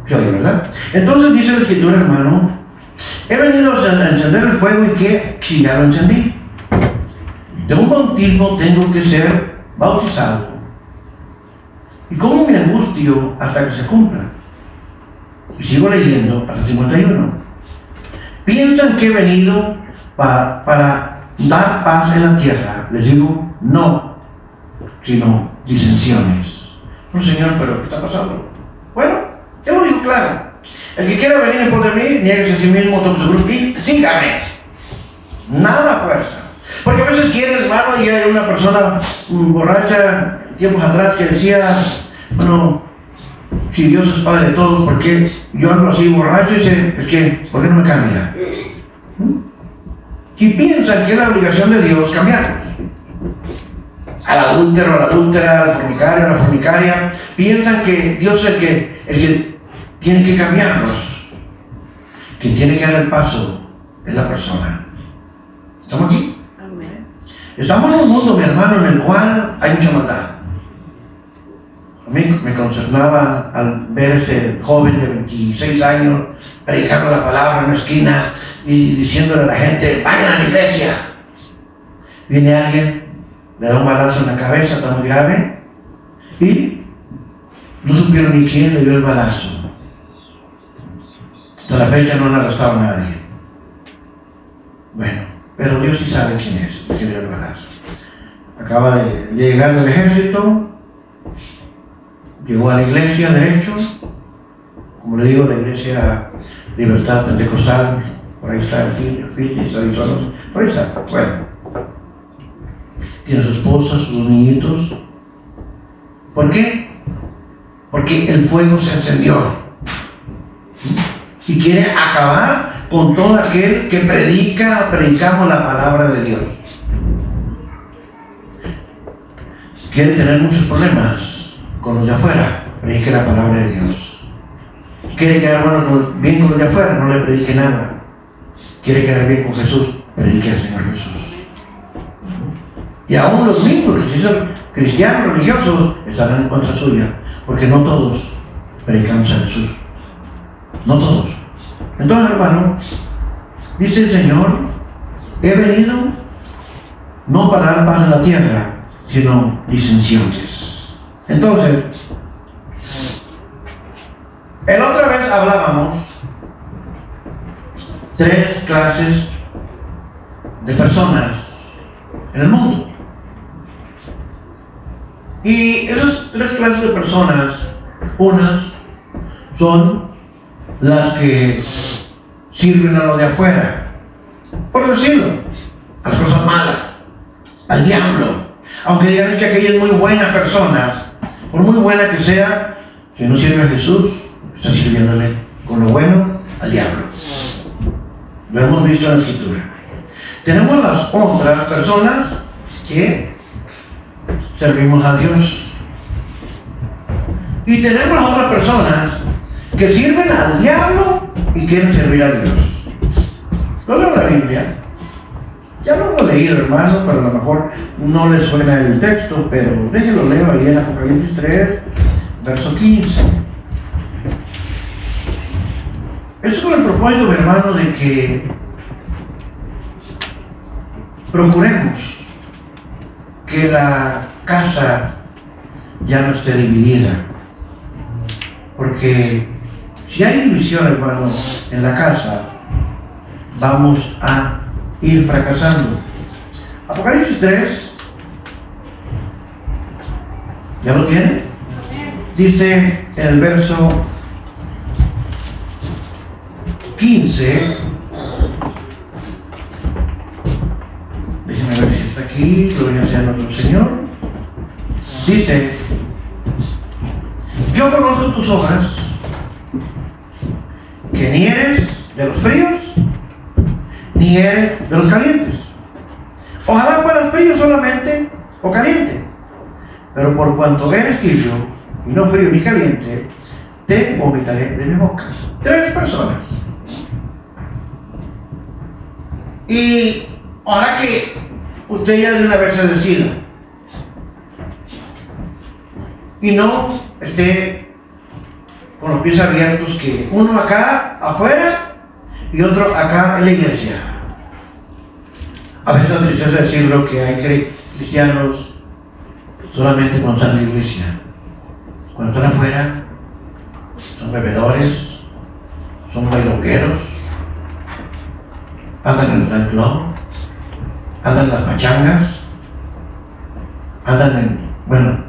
Speaker 1: ¿Se oye, verdad? Entonces dice la Escritura, hermano, he venido a encender el fuego y que si ya lo encendí. De un bautismo tengo que ser bautizado. ¿Y cómo me angustio hasta que se cumpla? Y sigo leyendo hasta 51. Piensan que he venido para dar paz en la tierra. Les digo, no, sino disensiones. No, Señor, pero ¿qué está pasando? Bueno, yo lo digo claro. El que quiera venir en pos de mí, nieguese a sí mismo, tome su cruz y sígame. Nada fuerza. Porque a veces quiere, hermano, y hay una persona borracha tiempos atrás que decía, bueno, si Dios es Padre de todos, ¿por qué yo ando así borracho? Y dice, es que, ¿por qué no me cambia? Y piensan que es la obligación de Dios cambiarlos. Al adúltero, a la adúltera, al fornicario, a la fornicaria, piensan que Dios es el que tiene que cambiarlos. Quien tiene que dar el paso es la persona. ¿Estamos aquí? Amén. Estamos en un mundo, mi hermano, en el cual hay mucha maldad. A mí me concernaba al ver a este joven de 26 años predicando la palabra en una esquina y diciéndole a la gente, vayan a la iglesia. Viene alguien, le da un balazo en la cabeza, está muy grave, y no supieron ni quién le dio el balazo. Hasta la fecha no han arrestado a nadie. Bueno, pero Dios sí sabe quién es, quién le dio el balazo. Acaba de llegar del ejército, llegó a la iglesia derecho, como le digo, la iglesia Libertad Pentecostal, por ahí está el Phoenix, Arizona, por ahí está, bueno. Tiene su esposa, sus niñitos. ¿Por qué? Porque el fuego se encendió y quiere acabar con todo aquel que predicamos la palabra de Dios. Quiere tener muchos problemas con los de afuera, predique la palabra de Dios. Quiere quedar bien con los de afuera, no le predique nada. Quiere quedar bien con Jesús, predique al Señor Jesús. Y aún los mismos cristianos religiosos estarán en contra suya, porque no todos predicamos a Jesús. No todos. Entonces, hermano, dice el Señor, he venido no para dar paz en la tierra, sino disensiones. Entonces, la otra vez hablábamos tres clases de personas en el mundo. Y esas tres clases de personas, unas son las que sirven a los de afuera, por decirlo, a las cosas malas, al diablo. Aunque digan que aquella es muy buena persona, por muy buena que sea, si no sirve a Jesús, está sirviéndole con lo bueno al diablo. Lo hemos visto en la Escritura. Tenemos las otras personas que servimos a Dios. Y tenemos las otras personas que sirven al diablo y quieren servir a Dios. Lo leo en la Biblia. Ya lo hemos leído, hermano, pero a lo mejor no les suena el texto, pero déjenlo leo ahí en Apocalipsis 3, verso 15. Eso con el propósito, mi hermano, de que procuremos que la casa ya no esté dividida, porque si hay división, hermano, en la casa, vamos a ir fracasando. Apocalipsis 3, ¿ya lo tiene? Dice en el verso 15, déjenme ver si está aquí, gloria sea nuestro Señor. Dice, yo conozco tus obras, que ni eres de los fríos, ni eres de los calientes. Ojalá fueras frío solamente o caliente, pero por cuanto eres tibio y no frío ni caliente, te vomitaré de mi boca. Tres personas. Y ojalá que usted ya de una vez se decida y no esté con los pies abiertos, que uno acá afuera y otro acá en la iglesia. A veces la tristeza decirlo que hay cristianos solamente cuando están en la iglesia. Cuando están afuera, son bebedores, son bailongueros, andan en el club, andan en las pachangas, andan en, bueno,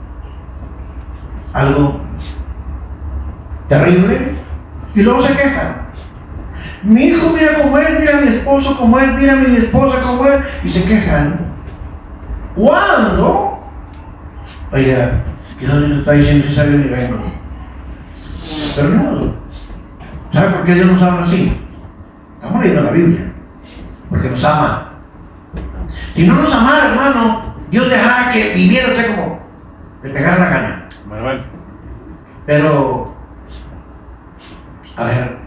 Speaker 1: algo terrible, y luego se quejan. Mi hijo mira cómo es, mira mi esposo cómo es, mira mi esposa cómo es, y se quejan. ¿Cuándo? Oiga, quizás Dios está diciendo que sabe ni vengo. Pero no. ¿Sabe por qué Dios nos habla así? Estamos leyendo la Biblia. Porque nos ama. Si no nos amara, hermano, Dios dejara que viviera usted como le pegara la gana.
Speaker 2: Bueno.
Speaker 1: Pero, a ver,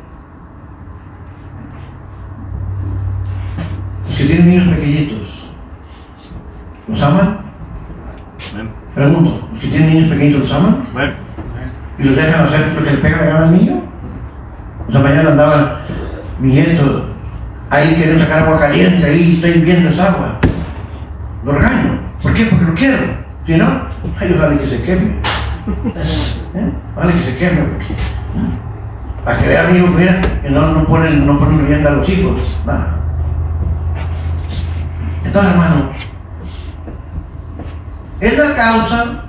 Speaker 1: los que tienen niños pequeñitos, ¿los aman? Pregunto, ¿los que tienen niños pequeñitos los aman? ¿Y los dejan hacer lo que le pega la gana al niño? O sea, mañana andaba mi nieto ahí queriendo sacar agua caliente, ahí está hirviendo esa agua. Lo regaño. ¿Por qué? Porque lo quiero. Si no, ay, ojalá que se queme. Vale que se queme. Para que vean amigos, mira, que no ponen vivienda a los hijos. Nada. Entonces, hermano, es la causa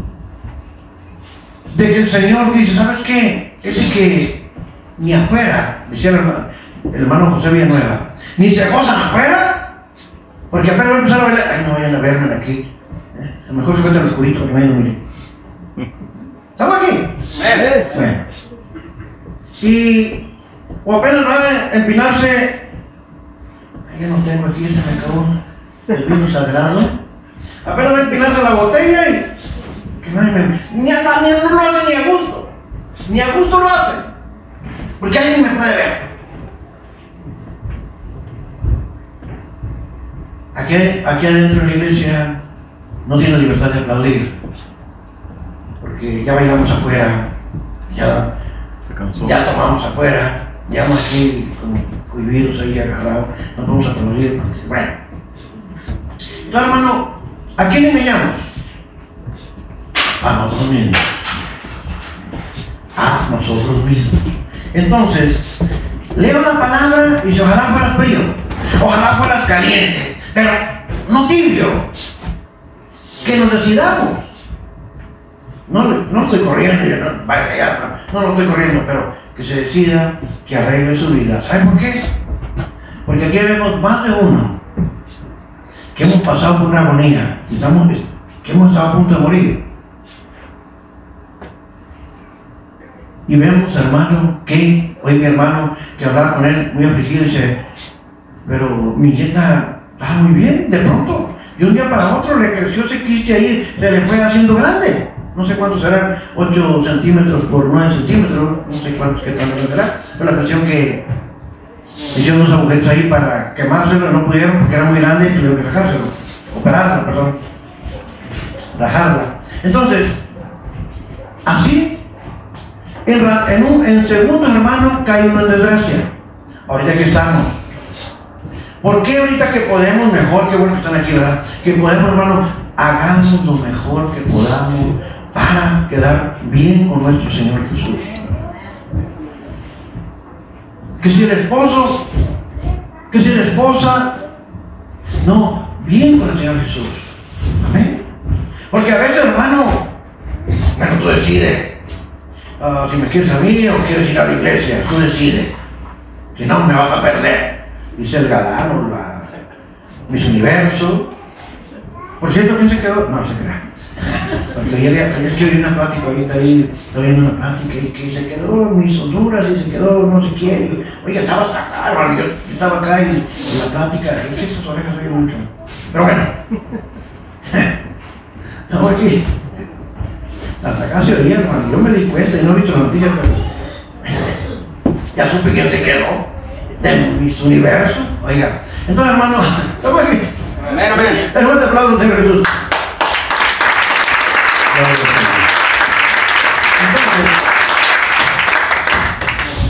Speaker 1: de que el Señor dice, ¿sabes qué? Es que ni afuera, decía el hermano José Villanueva, ni se gozan afuera, porque apenas va a empezar a bailar. Ay, no vayan a verme aquí. A lo mejor se mete en el oscurito para que nadie lo mire. ¿Estamos aquí? Bueno. Y o apenas va a empinarse. Ay, ya no tengo aquí, se me acabó el vino sagrado. Apenas va a empinarse la botella y que nadie me... Ni no lo hace ni a gusto. Ni a gusto lo hace. Porque alguien me puede ver. Aquí adentro en la iglesia no tiene libertad de aplaudir. Porque ya bailamos afuera, ya tomamos afuera, ya vamos aquí como cohibidos ahí agarrados, no podemos aplaudir porque, bueno. Entonces, hermano, ¿a quién engañamos? A nosotros mismos. A nosotros mismos. Entonces, leo la palabra y ojalá fueras frío, ojalá fueras caliente, pero no tibio. Que nos decidamos. No estoy corriendo, vaya allá, no estoy corriendo, pero que se decida, que arregle su vida. ¿Sabe por qué? Porque aquí vemos más de uno que hemos pasado por una agonía, que hemos estado a punto de morir. Y vemos, hermano, hoy mi hermano, que hablaba con él muy afligido, dice, pero mi nieta estaba muy bien, de pronto, de un día para otro le creció ese quiste ahí, se le fue haciendo grande. No sé cuántos serán, 8 centímetros por 9 centímetros, no sé cuántos, qué tanto será, pero la cuestión que hicieron unos agujeros ahí para quemárselo, no pudieron porque era muy grande y tuvieron que sacárselo, operarla, perdón, rajarla. Entonces, así, en segundos, hermano, cae uno en desgracia. Ahorita que estamos. ¿Por qué ahorita que podemos mejor, qué bueno que están aquí, ¿verdad? Que podemos, hermano, hagamos lo mejor que podamos para quedar bien con nuestro Señor Jesús. Que si el esposo, que si la esposa, no, bien con el Señor Jesús. Amén. Porque a veces, hermano, bueno, tú decides. Si me quieres a mí o quieres ir a la iglesia, tú decides. Si no, me vas a perder. Dice el galán o Miss Universo. Por cierto, ¿quién se quedó? No, se quedó. Porque es que oí una plática ahorita ahí, estoy viendo una plática y que se quedó Miss Honduras y se quedó no sé quién. Y, oiga, estaba hasta acá, hermano. Yo estaba acá y la plática, es que esas orejas oyen mucho. Pero bueno, estamos aquí. Hasta acá se oía, hermano. Yo me di cuenta y no he visto la noticia, pero ya supe quién se quedó de Miss Universo. Oiga, entonces, hermano, estamos aquí.
Speaker 2: Amén, amén.
Speaker 1: El fuerte aplauso, Señor Jesús. Entonces,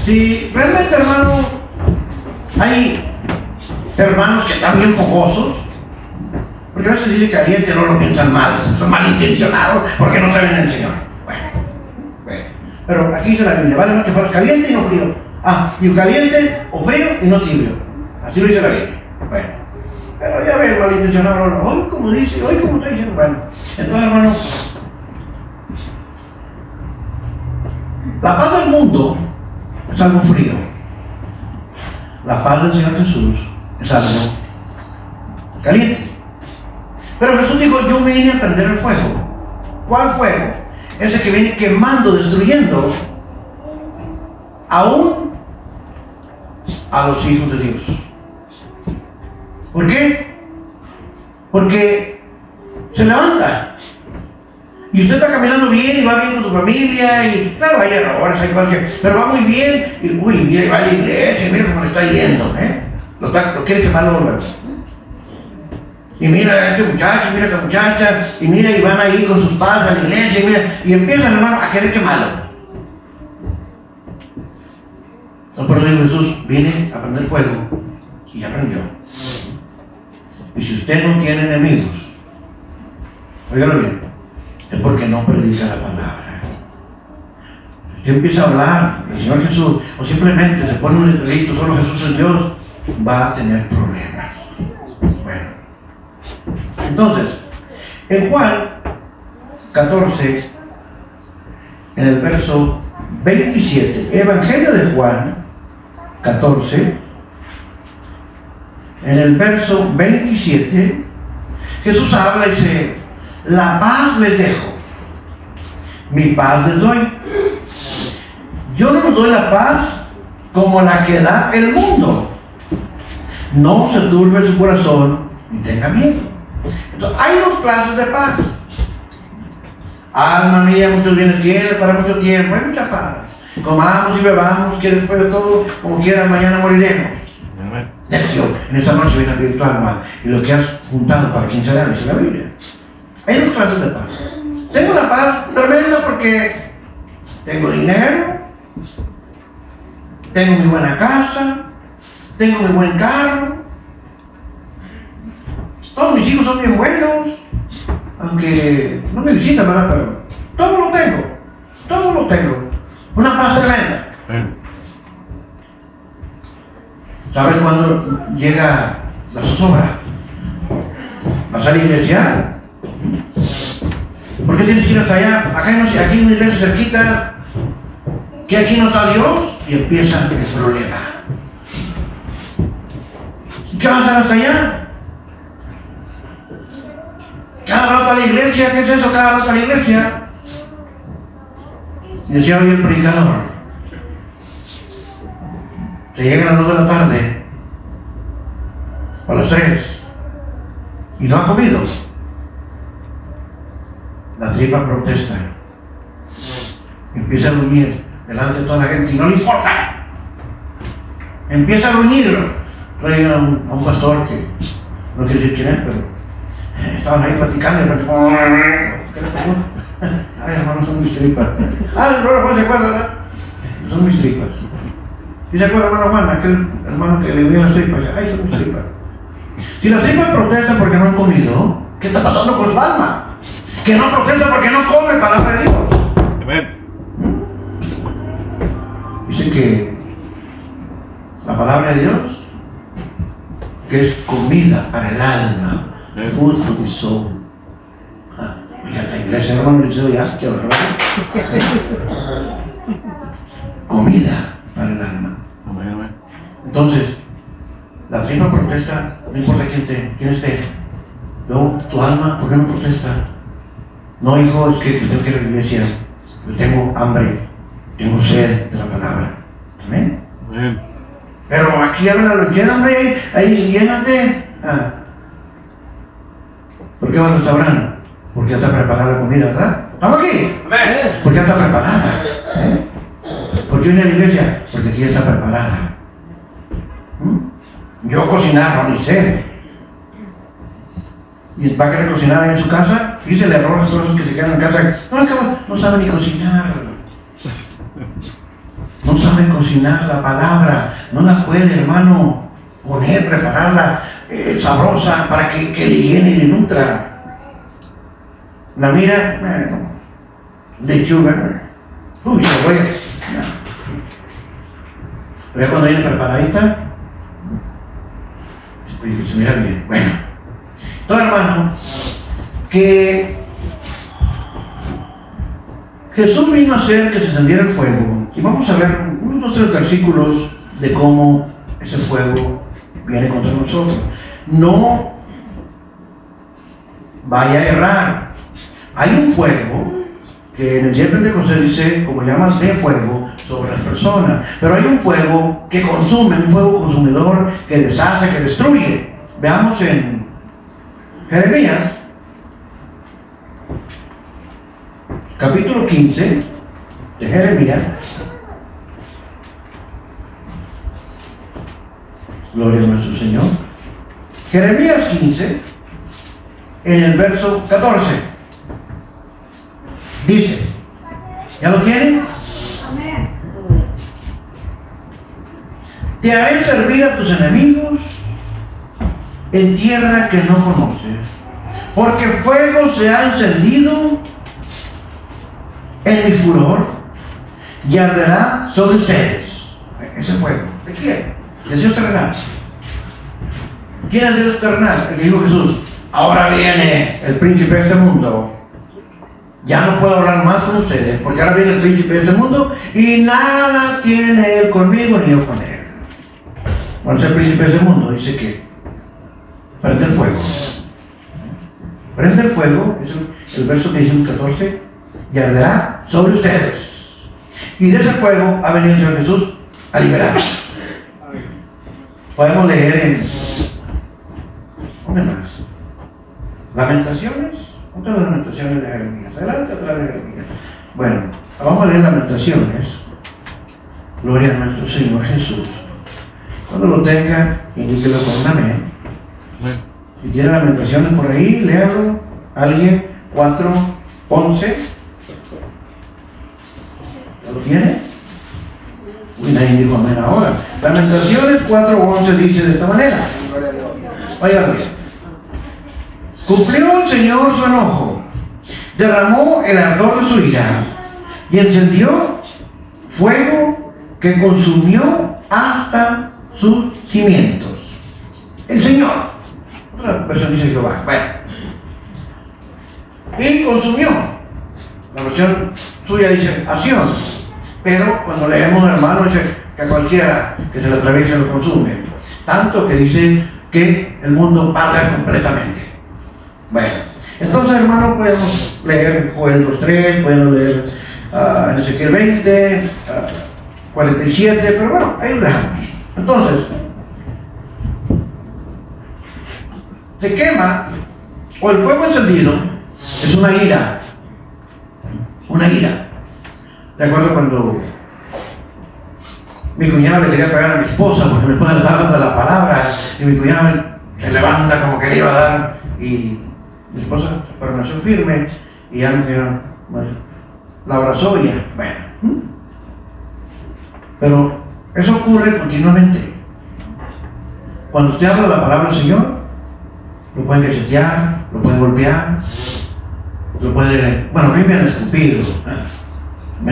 Speaker 1: Si realmente, hermano, hay hermanos que están bien fogosos, porque a veces dice caliente, no lo piensan mal, son malintencionados porque no saben el Señor. Bueno. Pero aquí dice la Biblia, vale más que fueras caliente y no frío. Y caliente o frío y no tibio. Así lo dice la Biblia. Bueno. Pero ya ves, malintencionado, hoy como dice, hoy como está diciendo, bueno. Entonces, hermano, la paz del mundo es algo frío. La paz del Señor Jesús es algo caliente. Pero Jesús dijo, yo vine a prender el fuego. ¿Cuál fuego? Ese que viene quemando, destruyendo aún a los hijos de Dios. ¿Por qué? Porque se levanta y usted está caminando bien y va bien con su familia y claro, hay errores, hay cosas que, pero va muy bien y mira, va a la iglesia, mira cómo le está yendo, lo quiere quemar los. Y mira a este muchacho, mira a esta muchacha, y mira, y van ahí con sus padres a la iglesia, y mira, y empiezan, hermano, a querer quemarlo. Entonces, por eso dijo Jesús, vine a prender fuego, y ya prendió. Y si usted no tiene enemigos, óigalo bien, es porque no predica la palabra. Si usted empieza a hablar del Señor Jesús, o simplemente se pone un letrerito, solo Jesús es Dios, va a tener problemas. Bueno. Entonces, en Juan 14, en el verso 27, Evangelio de Juan 14, en el verso 27, Jesús habla y dice, la paz les dejo, mi paz les doy. Yo no les doy la paz como la que da el mundo. No se turbe su corazón ni tenga miedo. Entonces, hay dos clases de paz. Alma mía, muchos bienes tienes para mucho tiempo. Hay mucha paz. Comamos y bebamos, que después de todo, como quieran, mañana moriremos. Necio, en esta noche viene a abrir tu alma y lo que has juntado para 15 años, dice la Biblia. Hay dos clases de paz. Tengo la paz tremenda porque tengo dinero, tengo mi buena casa, tengo mi buen carro, todos mis hijos son bien buenos, aunque no me visitan, ¿verdad? Pero todo lo tengo. Una paz tremenda. ¿Sabes cuando llega la zozobra? ¿Vas a la iglesia? ¿Por qué tienes que ir hasta allá? Acá no, aquí hay una iglesia cerquita, que aquí no está Dios, y empieza el problema. ¿Qué vas a hacer hasta allá? Cada rato a la iglesia, ¿qué es eso? Cada rato a la iglesia. Y decía hoy el predicador, se llega a las 2 de la tarde, a las 3, y no ha comido. La tripa protesta, empieza a gruñir delante de toda la gente y no le importa. Empieza a gruñir. Traen a un pastor que no quiero decir quién es, pero estaban ahí platicando y ¿qué le pasó? Ay, hermano, son mis tripas. Hermano Juan, ¿se acuerda, verdad? Son mis tripas. ¿Y se acuerda, hermano Juan? Aquel hermano que le dio las tripas. Ay, son mis tripas. Si las tripas protestan porque no han comido, ¿qué está pasando con su alma? Que no protesta porque no come palabra de Dios.
Speaker 2: Amén.
Speaker 1: Dice que la palabra de Dios, que es comida para el alma, food for the soul. Oiga, la iglesia, hermano, le dice, ya, qué barbaridad. Comida para el alma. Entonces, la tripa protesta, no importa quién esté. Luego, tu alma, ¿por qué no protesta? No, hijo, es que yo tengo que ir a la iglesia. Yo tengo hambre, tengo sed de la palabra. ¿Amén? Amén. Pero aquí háblalo, lléname, ahí llénate. ¿Por qué vas al restaurante? Porque ya está preparada la comida, ¿verdad? ¿Estamos aquí? Amén. Porque ya está preparada. ¿Por qué viene a la iglesia? Porque aquí ya está preparada. Yo cocinar, no, ni sé. Y va a querer cocinar ahí en su casa. Dice el error a todos los que se quedan en casa. No saben ni cocinar. no sabe cocinar la palabra, no la puede, hermano, poner, prepararla sabrosa para que le llene y le nutra. La mira, bueno, lechuga, uy, cebolla, no. Pero ya cuando viene preparadita, se mira bien. Bueno, entonces, hermano, que Jesús vino a hacer que se encendiera el fuego. Y vamos a ver unos 3 versículos de cómo ese fuego viene contra nosotros. No vaya a errar. Hay un fuego que en el día de Pentecostés dice, como llamas, de fuego sobre las personas. Pero hay un fuego que consume, un fuego consumidor que deshace, que destruye. Veamos en Jeremías, capítulo 15 de Jeremías. Gloria a nuestro Señor. Jeremías 15, en el verso 14. Dice, ¿ya lo tienen? Amén. Te haré servir a tus enemigos en tierra que no conoces, porque fuego se ha encendido en mi furor y arderá sobre ustedes. Ese fuego, ¿de quién? De Dios terrenal. ¿Quién es Dios terrenal? El que dijo Jesús, ahora viene el príncipe de este mundo. Ya no puedo hablar más con ustedes, porque ahora viene el príncipe de este mundo y nada tiene él conmigo ni yo con él. Bueno, ese príncipe de este mundo dice que prende el fuego. Prende el fuego, es el verso que dice en 14, y arderá sobre ustedes. Y de ese fuego ha venido el Señor Jesús a liberar. Podemos leer en ¿dónde más? Lamentaciones. ¿Cuántas lamentaciones de Jeremías? Adelante atrás de Jeremías. Bueno, vamos a leer Lamentaciones. Gloria a nuestro Señor Jesús. Cuando lo tenga, indíquelo con un amén. Si tiene Lamentaciones por ahí, léalo. Alguien, 4:11. ¿Ya lo tiene? Uy, nadie dijo amén ahora. Lamentaciones 4:11 dice de esta manera. Vaya bien. Cumplió el Señor su enojo, derramó el ardor de su ira y encendió fuego que consumió hasta sus cimientos. El Señor. Otra versión dice Jehová. Bueno. Y consumió. La versión suya dice acción. Pero cuando leemos, hermano, dice que a cualquiera que se le atraviese lo consume. Tanto que dice que el mundo arde completamente. Bueno, entonces, hermano, podemos leer Joel 2:3, podemos leer en Ezequiel 20, 47, pero bueno, ahí lo dejamos. Entonces, se quema, o el fuego encendido, es una ira. Una ira. Recuerdo cuando mi cuñado le quería pegar a mi esposa porque mi esposa le estaba dando la palabra y mi cuñado se levanta como que le iba a dar y mi esposa permaneció firme y ya bueno, la abrazó y ya, bueno. Pero eso ocurre continuamente. Cuando usted habla la palabra del Señor, lo pueden cachetear, lo pueden golpear, lo puede, bueno, a mí me han escupido, me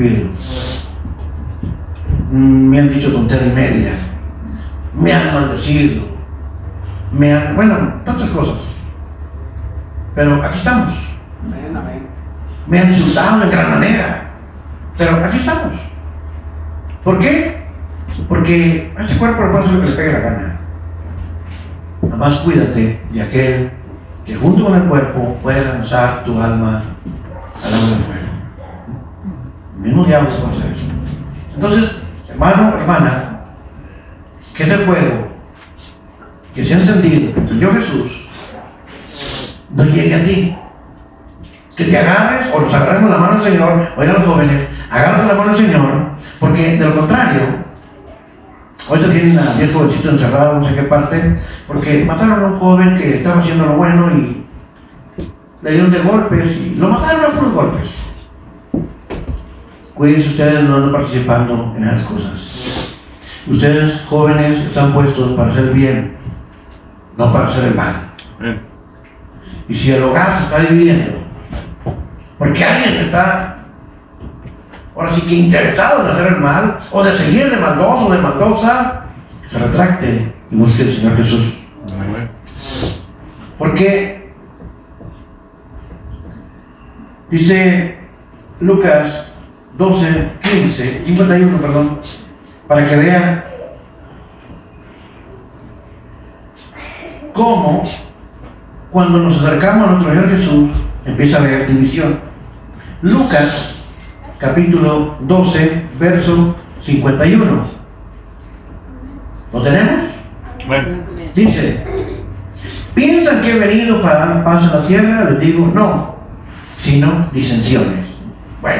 Speaker 1: han dicho tontería y media, me han maldecido, bueno, tantas cosas. Pero aquí estamos. Me han insultado en gran manera, pero aquí estamos. ¿Por qué? Porque a este cuerpo le pasa lo que le pegue la gana. Nada más cuídate de aquel que junto con el cuerpo puede lanzar tu alma al agua del fuego. El mismo diablo puede hacer eso. Entonces, hermano, hermana, que ese fuego que se ha encendido, que encendió Jesús, no llegue a ti. Que te agarres, o nos agarremos la mano del Señor, oigan los jóvenes, agarren la mano del Señor, porque de lo contrario, ahorita tienen a 10 jovencitos encerrados, no sé qué parte, porque mataron a un joven que estaba haciendo lo bueno y le dieron de golpes y lo mataron a puros golpes. cuídense ustedes no andan participando en esas cosas. Ustedes jóvenes están puestos para hacer bien, no para hacer el mal. Y si el hogar se está dividiendo porque alguien está ahora sí que interesado en hacer el mal, o de seguir de maldoso o de maldosa, que se retracte y busque al Señor Jesús. Porque dice Lucas 51, para que vean cómo cuando nos acercamos a nuestro Señor Jesús empieza a haber división. Lucas capítulo 12, verso 51. ¿Lo tenemos?
Speaker 2: Bueno.
Speaker 1: Dice: ¿piensan que he venido para dar paz a la tierra? Les digo, no, sino disensiones. Bueno,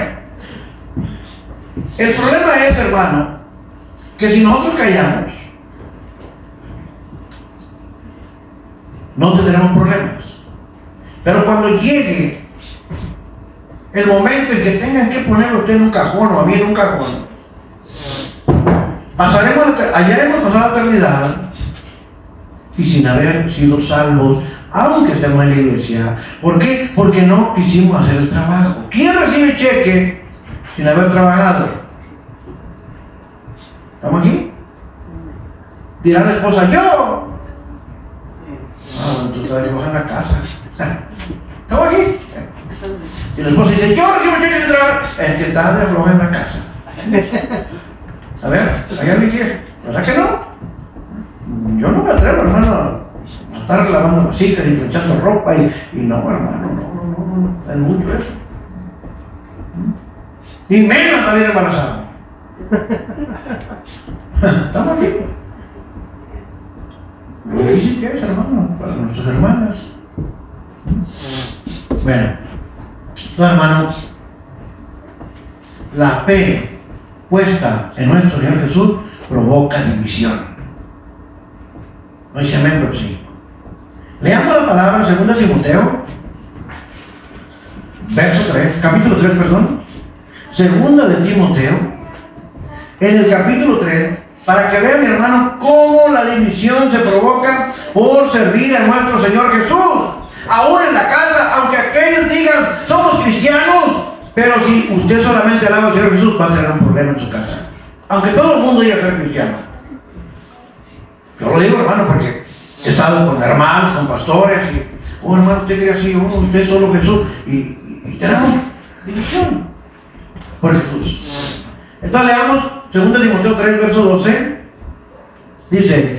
Speaker 1: el problema es, hermano, que si nosotros callamos, no tendremos problemas. Pero cuando llegue el momento en que tengan que ponerlo usted en un cajón o a mí en un cajón, hallaremos pasado la eternidad y sin haber sido salvos, aunque estemos en la iglesia. ¿Por qué? Porque no quisimos hacer el trabajo. ¿Quién recibe cheque sin haber trabajado? ¿Estamos aquí? Dirá la esposa, yo. Entonces hay que bajar la casa. ¿Estamos aquí? Y la esposa dice, yo recibo cheque sin trabajar. Es que está de floja en la casa. A ver, allá vi que, ¿verdad que no? Yo no me atrevo, hermano, a estar lavando vasijas y planchando ropa y no, hermano, no, es mucho eso. Y menos salir embarazado. Estamos aquí. Lo difícil que es, hermano, para nuestras hermanas. Bueno, no, hermanos, la fe puesta en nuestro Señor Jesús provoca división. No dice amén, pero sí. Leamos la palabra en 2 Timoteo, capítulo 3, perdón. 2 de Timoteo, en el capítulo 3, para que vean, mi hermano, cómo la división se provoca por servir a nuestro Señor Jesús. Aún en la casa, aunque aquellos digan, somos cristianos, pero si usted solamente alaba al Señor Jesús, va a tener un problema en su casa. Aunque todo el mundo diga ser cristiano. Yo lo digo, hermano, porque he estado con hermanos, con pastores, y, hermano, usted cree así, usted solo Jesús, y tenemos división por Jesús. Entonces leamos 2 Timoteo 3, verso 12. Dice: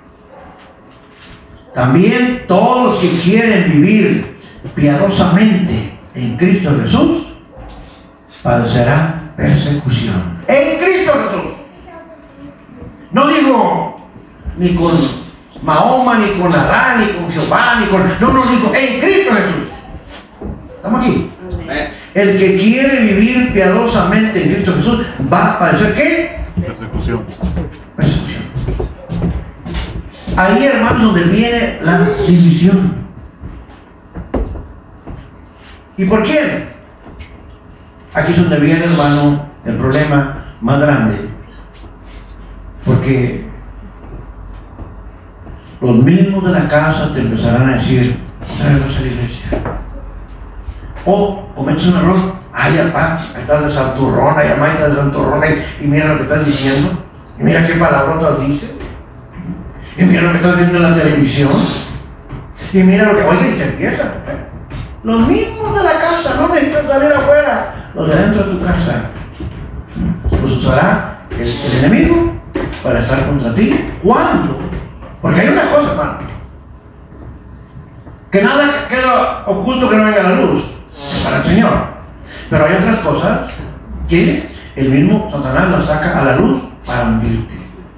Speaker 1: también todos los que quieren vivir piadosamente en Cristo Jesús padecerán persecución. En Cristo Jesús. No digo ni con Mahoma, ni con Alá, ni con Jehová, ni con... No, digo en Cristo Jesús. ¿Estamos aquí? Amén. El que quiere vivir piadosamente en Cristo Jesús va a padecer ¿qué? Persecución. Ahí, hermanos, donde viene la división. ¿Y por quién? Aquí es donde viene, hermano, el problema más grande. Porque los mismos de la casa te empezarán a decir, tráenos a la iglesia. O cometes un error, ay, apá, ahí estás de santurrona, y amá, estás de santurrona, y mira lo que estás diciendo, y mira qué palabrotas dices, y mira lo que estás viendo en la televisión, y mira lo que, oye, y te empieza. Los mismos de la casa, no necesitas salir afuera, los de adentro de tu casa, los usará el enemigo para estar contra ti. ¿Cuándo? Porque hay una cosa, hermano, que nada queda oculto que no venga a la luz, es para el Señor. Pero hay otras cosas que el mismo Satanás las saca a la luz para hundirte.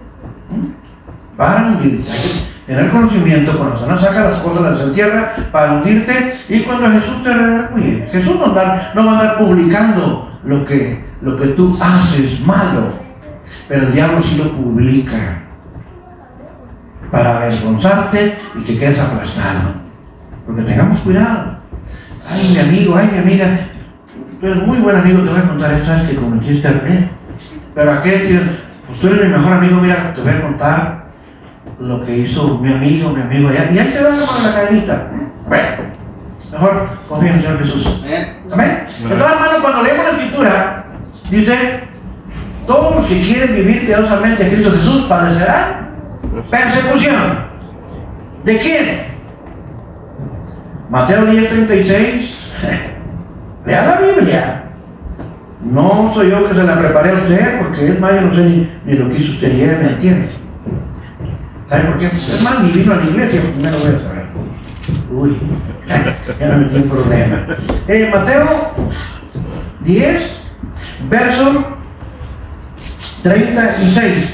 Speaker 1: Para hundirte. Hay que tener conocimiento cuando Satanás saca las cosas, las entierra para hundirte. Y cuando Jesús te recuye, Jesús no va a andar publicando lo que tú haces malo, pero el diablo sí lo publica para avergonzarte y que quedes aplastado. Porque tengamos cuidado. Ay, mi amigo, ay, mi amiga, tú eres muy buen amigo, te voy a contar esta vez que cometiste error. Pero aquel tío, pues tú eres mi mejor amigo, mira, te voy a contar lo que hizo mi amigo allá. Y ahí te va con la cadenita. Bueno, mejor confía en el Señor Jesús. Amén. Entonces, hermano, cuando leemos la Escritura, dice: todos los que quieren vivir piadosamente a Cristo Jesús padecerán persecución. ¿De quién? Mateo 10:36. Lea la Biblia. No soy yo que se la preparé a usted, porque es más, yo no sé ni lo que hizo usted ayer, ¿me entiende? ¿Sabe por qué? Es más, ni vino a la iglesia, primero voy a saber. Uy, ya me metí en problema. Mateo 10, verso 36.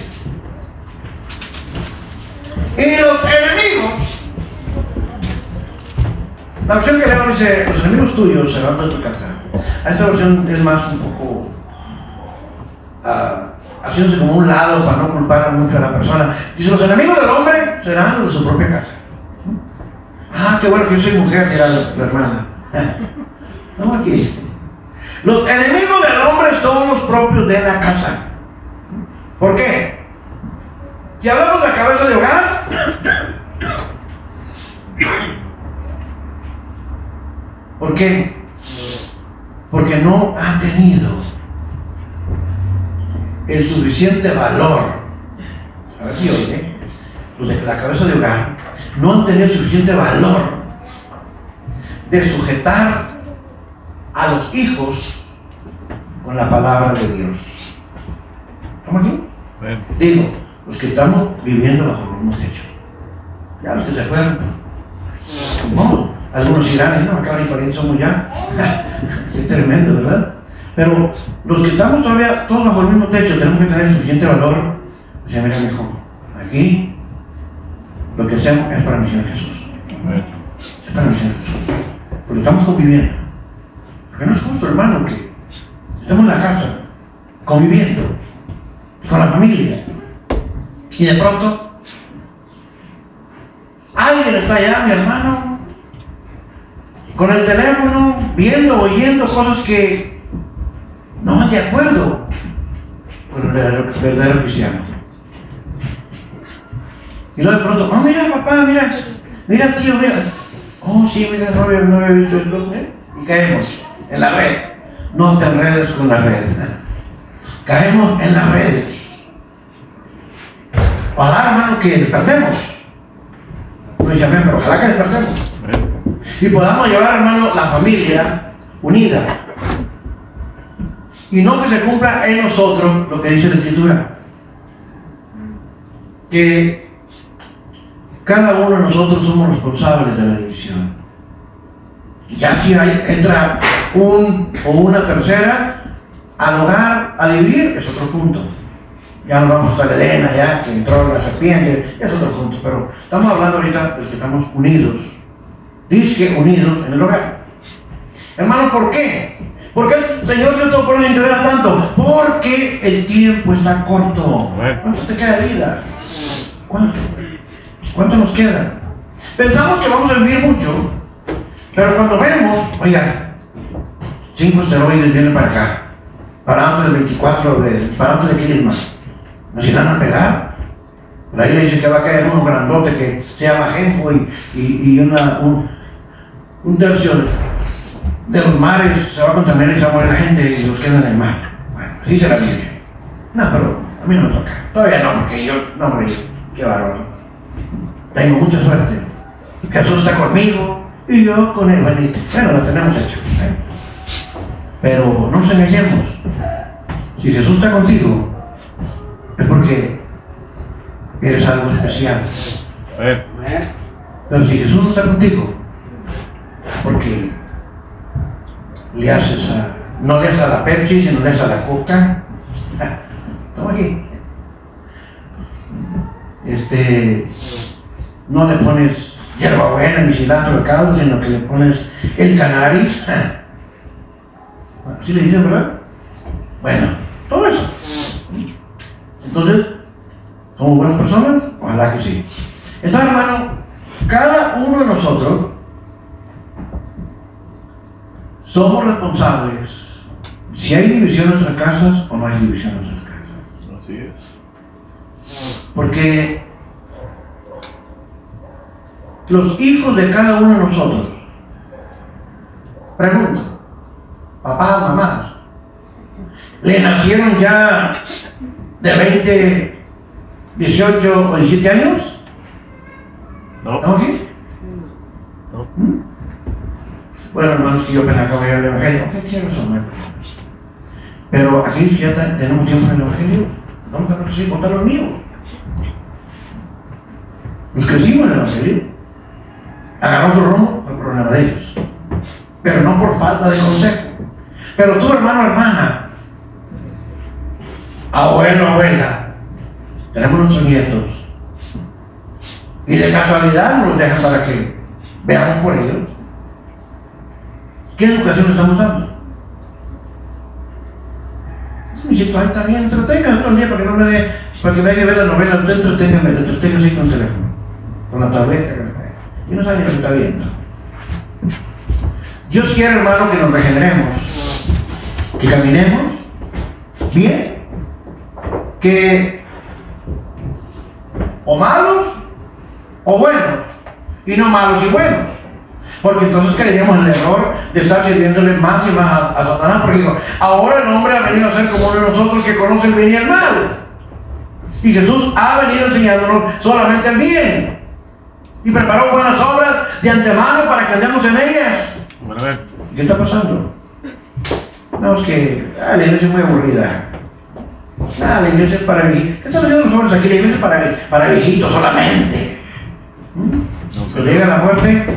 Speaker 1: Y los enemigos, la versión que leo dice: los enemigos tuyos se van de tu casa. A esta versión es más un poco haciéndose como un lado para no culpar mucho a la persona. Dice: los enemigos del hombre serán los de su propia casa. Ah, qué bueno que yo soy mujer, dirá la hermana. No, aquí. Los enemigos del hombre son los propios de la casa. ¿Por qué? Si hablamos de la cabeza de hogar, ¿por qué? Porque no ha tenido el suficiente valor. A ver si oye, los de la cabeza de hogar no han tenido el suficiente valor de sujetar a los hijos con la palabra de Dios. ¿Estamos aquí? Digo, los que estamos viviendo bajo el mismo techo. Ya los que se fueron, no, algunos dirán: no, acá ni somos ya. Qué tremendo, ¿verdad? Pero los que estamos todavía todos bajo el mismo techo tenemos que tener suficiente valor. O sea, mira, mejor, aquí lo que hacemos es para misión de Jesús. Es para misión de Jesús. Porque estamos conviviendo. Porque no es justo, hermano, que estamos en la casa conviviendo con la familia y de pronto alguien está allá, mi hermano, con el teléfono, viendo, oyendo cosas que no van de acuerdo con el verdadero cristiano. Y luego de pronto: oh, mira, papá, mira, tío, mira. Oh, sí, mira, no había visto esto, ¿eh? Y caemos en la red. No te enredes con la red. Caemos en las redes. Ojalá, hermano, que despertemos. No dice amén, pero ojalá que despertemos. Y podamos llevar, hermano, la familia unida. Y no que se cumpla en nosotros lo que dice la Escritura. Que cada uno de nosotros somos responsables de la división. Ya si entra un o una tercera al hogar a dividir, es otro punto. Ya no vamos a estar Elena, ya que entró la serpiente, es otro punto. Pero estamos hablando ahorita de que estamos unidos. Dice que unidos en el hogar. Hermano, ¿por qué? ¿Por qué el Señor se todo por el interés tanto? Porque el tiempo está corto. ¿Cuánto te queda de vida? ¿Cuánto nos queda? Pensamos que vamos a vivir mucho, pero cuando vemos, oiga, 5 esteroides vienen para acá, para antes del 24, para antes de Christmas, nos irán a pegar. Por ahí le dicen que va a caer uno grandote que se llama Genjo y un tercio de los mares se va a contaminar y se va a morir la gente y los queda en el mar. Bueno, así dice la Biblia. No, pero a mí no me toca. Todavía no, porque yo, no, hombre, qué bárbaro. Tengo mucha suerte. Jesús está conmigo y yo con él. Bueno, lo tenemos hecho. Pero no nos engañemos. Si Jesús está contigo, es porque eres algo especial. Pero si Jesús no está contigo, porque le haces no le haces a la Pepsi, sino le haces a la Coca. Estamos aquí. No le pones hierbabuena ni cilantro de caldo, sino que le pones el canaris. ¿Sí le dicen, verdad? Bueno, todo eso. Entonces, ¿somos buenas personas? Ojalá que sí. Entonces, hermano, cada uno de nosotros somos responsables si hay división en nuestras casas o no hay división en nuestras casas.
Speaker 2: Así es.
Speaker 1: Porque los hijos de cada uno de nosotros, pregunto, papás, mamás, ¿le nacieron ya de 20, 18 o 17 años?
Speaker 2: No.
Speaker 1: ¿Estamos aquí?
Speaker 2: No.
Speaker 1: Bueno, hermanos, que yo apenas acabo de llegar al Evangelio, ¿qué quiero eso? Pero aquí ya tenemos tiempo en el Evangelio. ¿Dónde están nuestros hijos? Están los míos. Los crecimos en el Evangelio. Agarró otro rumbo, el problema de ellos. Pero no por falta de consejo. Pero tú, hermano, hermana, abuelo, abuela, tenemos nuestros nietos. Y de casualidad nos los dejan para que veamos por ellos. ¿Qué educación estamos dando? Mi hijito, ahí también, entretenga todo el día para que no me dé, para que me deje ver la novela, usted entreténgame así con el teléfono, con la tableta, y no sabe ni lo que está viendo. Dios quiere, hermano, que nos regeneremos, que caminemos bien, que o malos o buenos, y no malos y buenos. Porque entonces caeríamos en el error de estar sirviéndole más y más a Satanás. Porque digo, ahora el hombre ha venido a ser como uno de nosotros que conoce el bien y el mal. Y Jesús ha venido enseñándonos solamente el bien. Y preparó buenas obras de antemano para que andemos en ellas. ¿Y qué está pasando? No, es que la iglesia es muy aburrida. La iglesia es para viejitos. ¿Qué están haciendo los hombres aquí? La iglesia es para viejitos solamente. Cuando llega la muerte,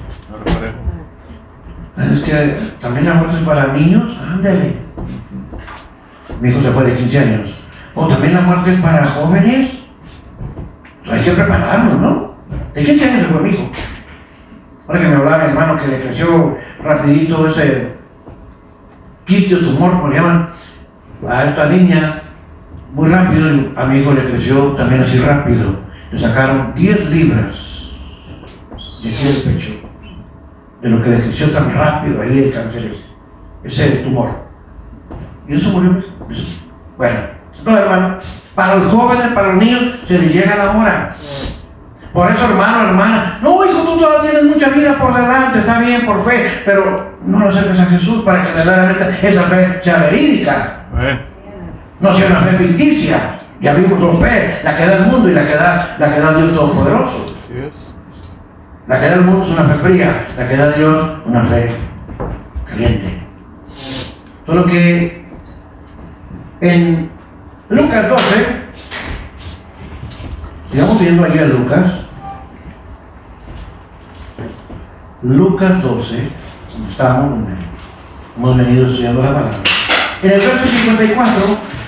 Speaker 1: es que también la muerte es para niños. Ándale. Mi hijo se fue de 15 años. O también la muerte es para jóvenes. Hay que prepararnos, ¿no? ¿De 15 años se fue mi hijo? Ahora que me hablaba mi hermano que le creció rapidito ese quiste o tumor, como le llaman, a esta niña, muy rápido. A mi hijo le creció también así rápido. Le sacaron 10 libras de aquí del pecho, de lo que le creció tan rápido ahí el cáncer ese tumor. Y eso murió. Bueno, no, hermano, para los jóvenes, para los niños, se les llega la hora. Por eso, hermano, hermana, no, hijo, tú todavía tienes mucha vida por delante, está bien, por fe, pero no lo acerques a Jesús para que verdaderamente esa fe sea verídica. No sea una fe ficticia. Ya vimos dos fe, la que da el mundo y la que da Dios Todopoderoso. La que da el mundo es una fe fría, la que da Dios una fe caliente. Solo que en Lucas 12, sigamos viendo allí a Lucas 12, donde estamos, donde hemos venido estudiando la palabra. En el verso 54,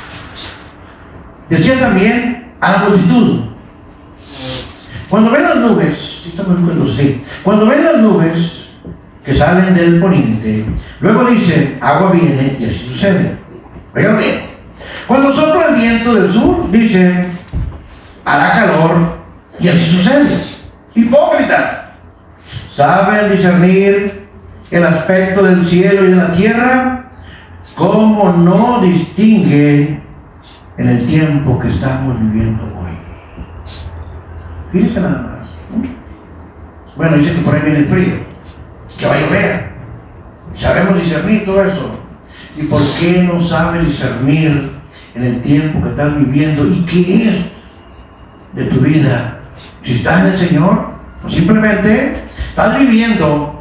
Speaker 1: decía también a la multitud, cuando ven las nubes, cuando ven las nubes que salen del poniente, luego dicen, agua viene, y así sucede. Oigan bien, cuando sopla el viento del sur, dicen, hará calor, y así sucede. Hipócritas, ¿saben discernir el aspecto del cielo y de la tierra? ¿Cómo no distinguen en el tiempo que estamos viviendo hoy? Fíjense nada más. Bueno, dice que por ahí viene el frío, que va a llover. Sabemos discernir todo eso. ¿Y por qué no sabes discernir en el tiempo que estás viviendo y qué es de tu vida? Si estás en el Señor, o simplemente estás viviendo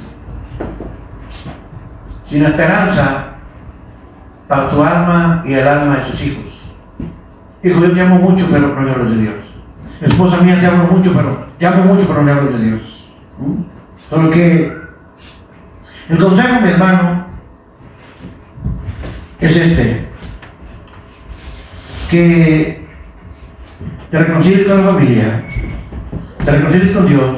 Speaker 1: sin esperanza para tu alma y el alma de tus hijos. Hijo, yo te amo mucho, pero no le hablo de Dios. Esposa mía, te amo mucho, pero no le hablo de Dios. Solo que el consejo, mi hermano, es que te reconcilies con la familia, te reconcilies con Dios,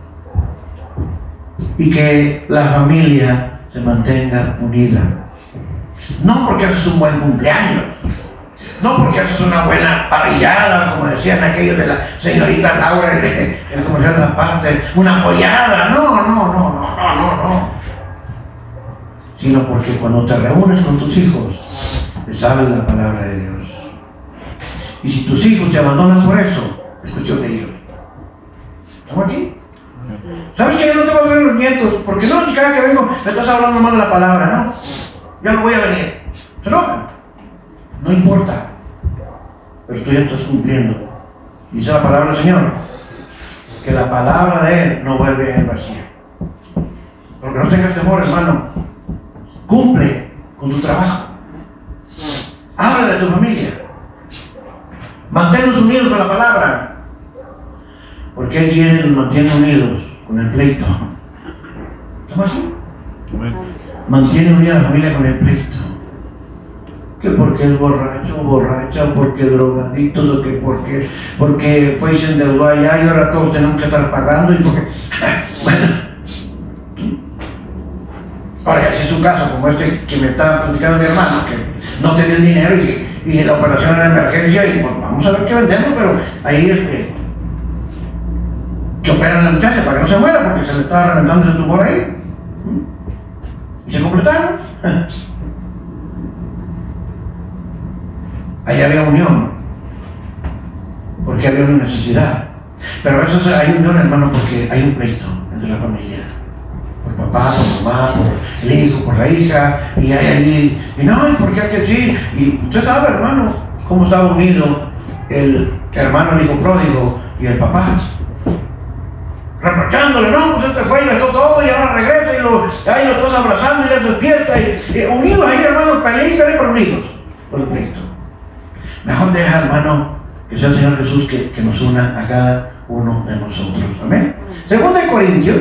Speaker 1: y que la familia se mantenga unida. No porque haces un buen cumpleaños, no porque haces una buena parrillada, como decían aquellos de la señorita Laura, el comercial de la parte, una pollada, no. sino porque cuando te reúnes con tus hijos, les hablas la palabra de Dios. Y si tus hijos te abandonan por eso, es cuestión de ellos. ¿Estamos aquí? ¿Sabes que yo no te voy a traer los nietos? Porque no, cada que vengo me estás hablando mal de la palabra, ¿no? Ya no voy a venir. Se enojan. No importa. Pero tú ya estás cumpliendo. Dice la palabra del Señor, que la palabra de Él no vuelve a Él vacía. Porque no tengas temor, hermano. Cumple con tu trabajo. Habla de tu familia. Manténlos unidos con la palabra. Porque hay quienes nos mantienen unidos con el pleito. ¿Estamos así? Mantiene unida a la familia con el pleito. Que porque es borracho o borracha, porque drogadictos, o que porque fue y se endeudó allá y ahora todos tenemos que estar pagando y porque... bueno. Ahora ya si es un caso como este que me estaba platicando mi hermano, que no tenía dinero y la operación era emergencia y bueno, vamos a ver qué vendemos, pero ahí es que operan a la muchacha para que no se muera porque se le estaba reventando ese tumor ahí. Y se completaron. Ahí había unión, porque había una necesidad. Pero eso hay unión, hermano, porque hay un pleito entre la familia. Por papá, por mamá, por el hijo, por la hija, y hay ahí, y no, ¿y por qué que sí? Y usted sabe, hermano, cómo estaba unido el hermano, el hijo pródigo y el papá. Reprochándole, no, pues este fue y gastó todo y ahora regresa y ahí lo estás abrazando y le despierta y unidos ahí, hermano, peleé por unidos, por el pleito. Mejor deja, hermano, que sea el Señor Jesús que nos una a cada uno de nosotros. Amén. Segunda de Corintios,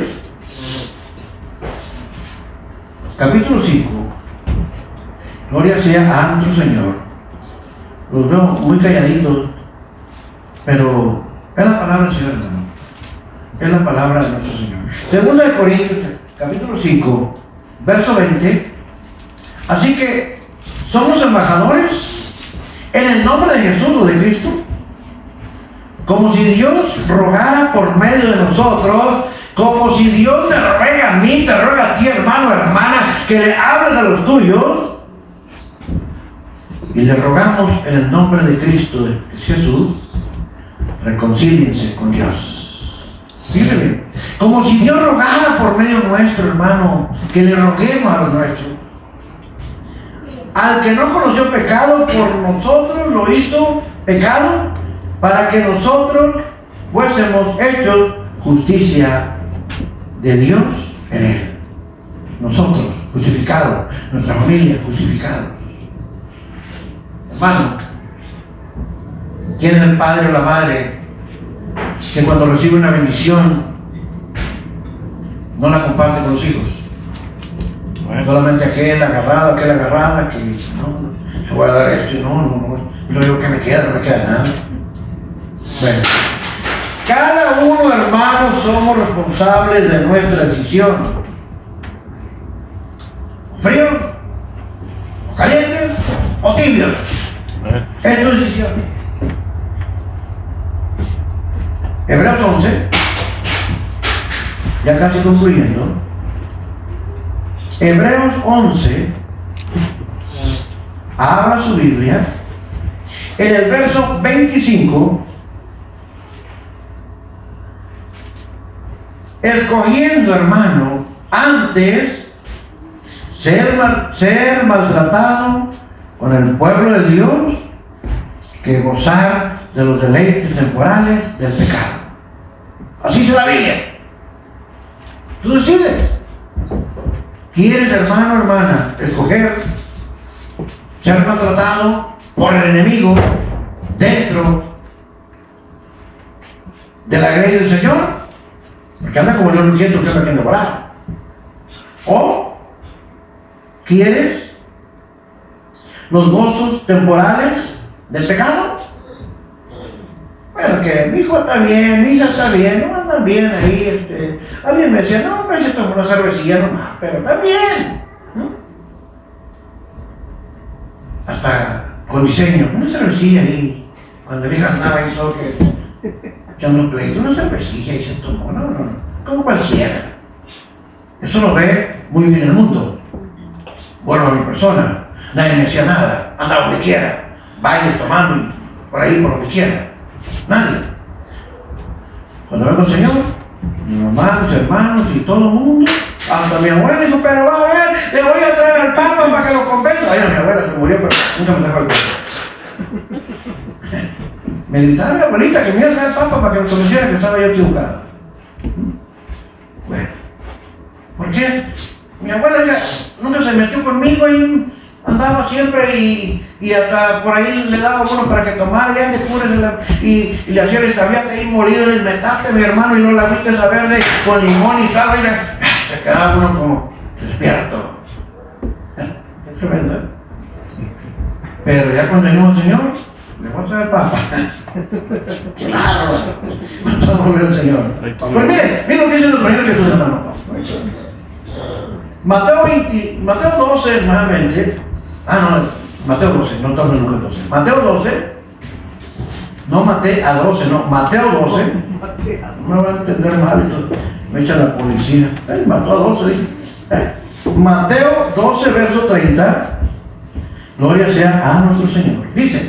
Speaker 1: capítulo 5. Gloria sea a nuestro Señor. Los veo muy calladitos, pero es la palabra del Señor, hermano. Es la palabra de nuestro Señor. Segunda de Corintios, capítulo 5, verso 20. Así que somos embajadores en el nombre de Jesús o de Cristo, como si Dios rogara por medio de nosotros, como si Dios te ruega a mí, te ruega a ti, hermano, hermana, que le hables a los tuyos. Y le rogamos en el nombre de Cristo, de Jesús, reconcíliense con Dios. Fíjense bien, como si Dios rogara por medio nuestro, hermano, que le roguemos a los nuestros. Al que no conoció pecado, por nosotros lo hizo pecado, para que nosotros fuésemos hechos justicia de Dios en él. Nosotros, justificados, nuestra familia, justificados. Hermano, ¿quién es el padre o la madre que cuando recibe una bendición no la comparte con los hijos? Solamente aquel agarrada, que no, te voy a dar esto y no, luego que me queda, no me queda nada. Bueno, cada uno, hermanos, somos responsables de nuestra decisión. ¿Fríos? ¿O calientes? ¿O tibios? Es tu decisión. Hebreos 11, ya casi concluyendo. Hebreos 11, abra su Biblia, en el verso 25, escogiendo, hermano, antes ser maltratado con el pueblo de Dios que gozar de los deleites temporales del pecado. Así dice la Biblia. Tú decides. ¿Quieres, hermano, hermana, escoger ser maltratado por el enemigo dentro de la gracia del Señor? Porque anda como león rugiente que anda queriendo volar. ¿O quieres los gozos temporales del pecado? Bueno, que mi hijo está bien, mi hija está bien, no andan bien ahí. Alguien me decía, no, hombre, se tomó una cervecilla nomás, pero está bien. ¿No? Hasta con diseño, una cervecilla ahí. Cuando mi hija andaba ahí solo que echando pleito, una cervecilla y se tomó, no, como cualquiera. Eso lo ve muy bien el mundo. bueno, a mi persona, nadie me decía nada, andaba donde quiera, bailes, tomando y por ahí, por donde quiera, nadie. Cuando vengo el Señor, mi mamá, mis hermanos y todo el mundo, hasta mi abuela dijo, pero va a ver, le voy a traer al Papa para que lo convenza. Ay, mi abuela se murió, pero nunca me trajo al Papa. Me gritaba mi abuelita que me iba a traer al Papa para que me convenciera que estaba yo equivocado. Bueno, ¿por qué? Mi abuela ya nunca se metió conmigo y andaba siempre y hasta por ahí le daba uno para que tomara, ya después y le hacía el escabiate ahí molido en el metate, mi hermano, y no la viste esa verde con limón y sal, y ya, se quedaba uno como despierto. Qué tremendo, ¿eh? Pero ya cuando vino el Señor, le voy a traer el Papa. ¡Qué bárbaro! ¿Cuánto volvió el Señor? Pues mire lo que dice nuestro Señor Jesús, hermano. Mateo 12, nuevamente. Mateo 12, no estamos en Lucas 12. Mateo 12, no Mateo a 12, no, Mateo 12. No me van a entender mal, esto me echa la policía. Mateo 12, dice. Mateo 12, verso 30. Gloria sea a nuestro Señor. Dice: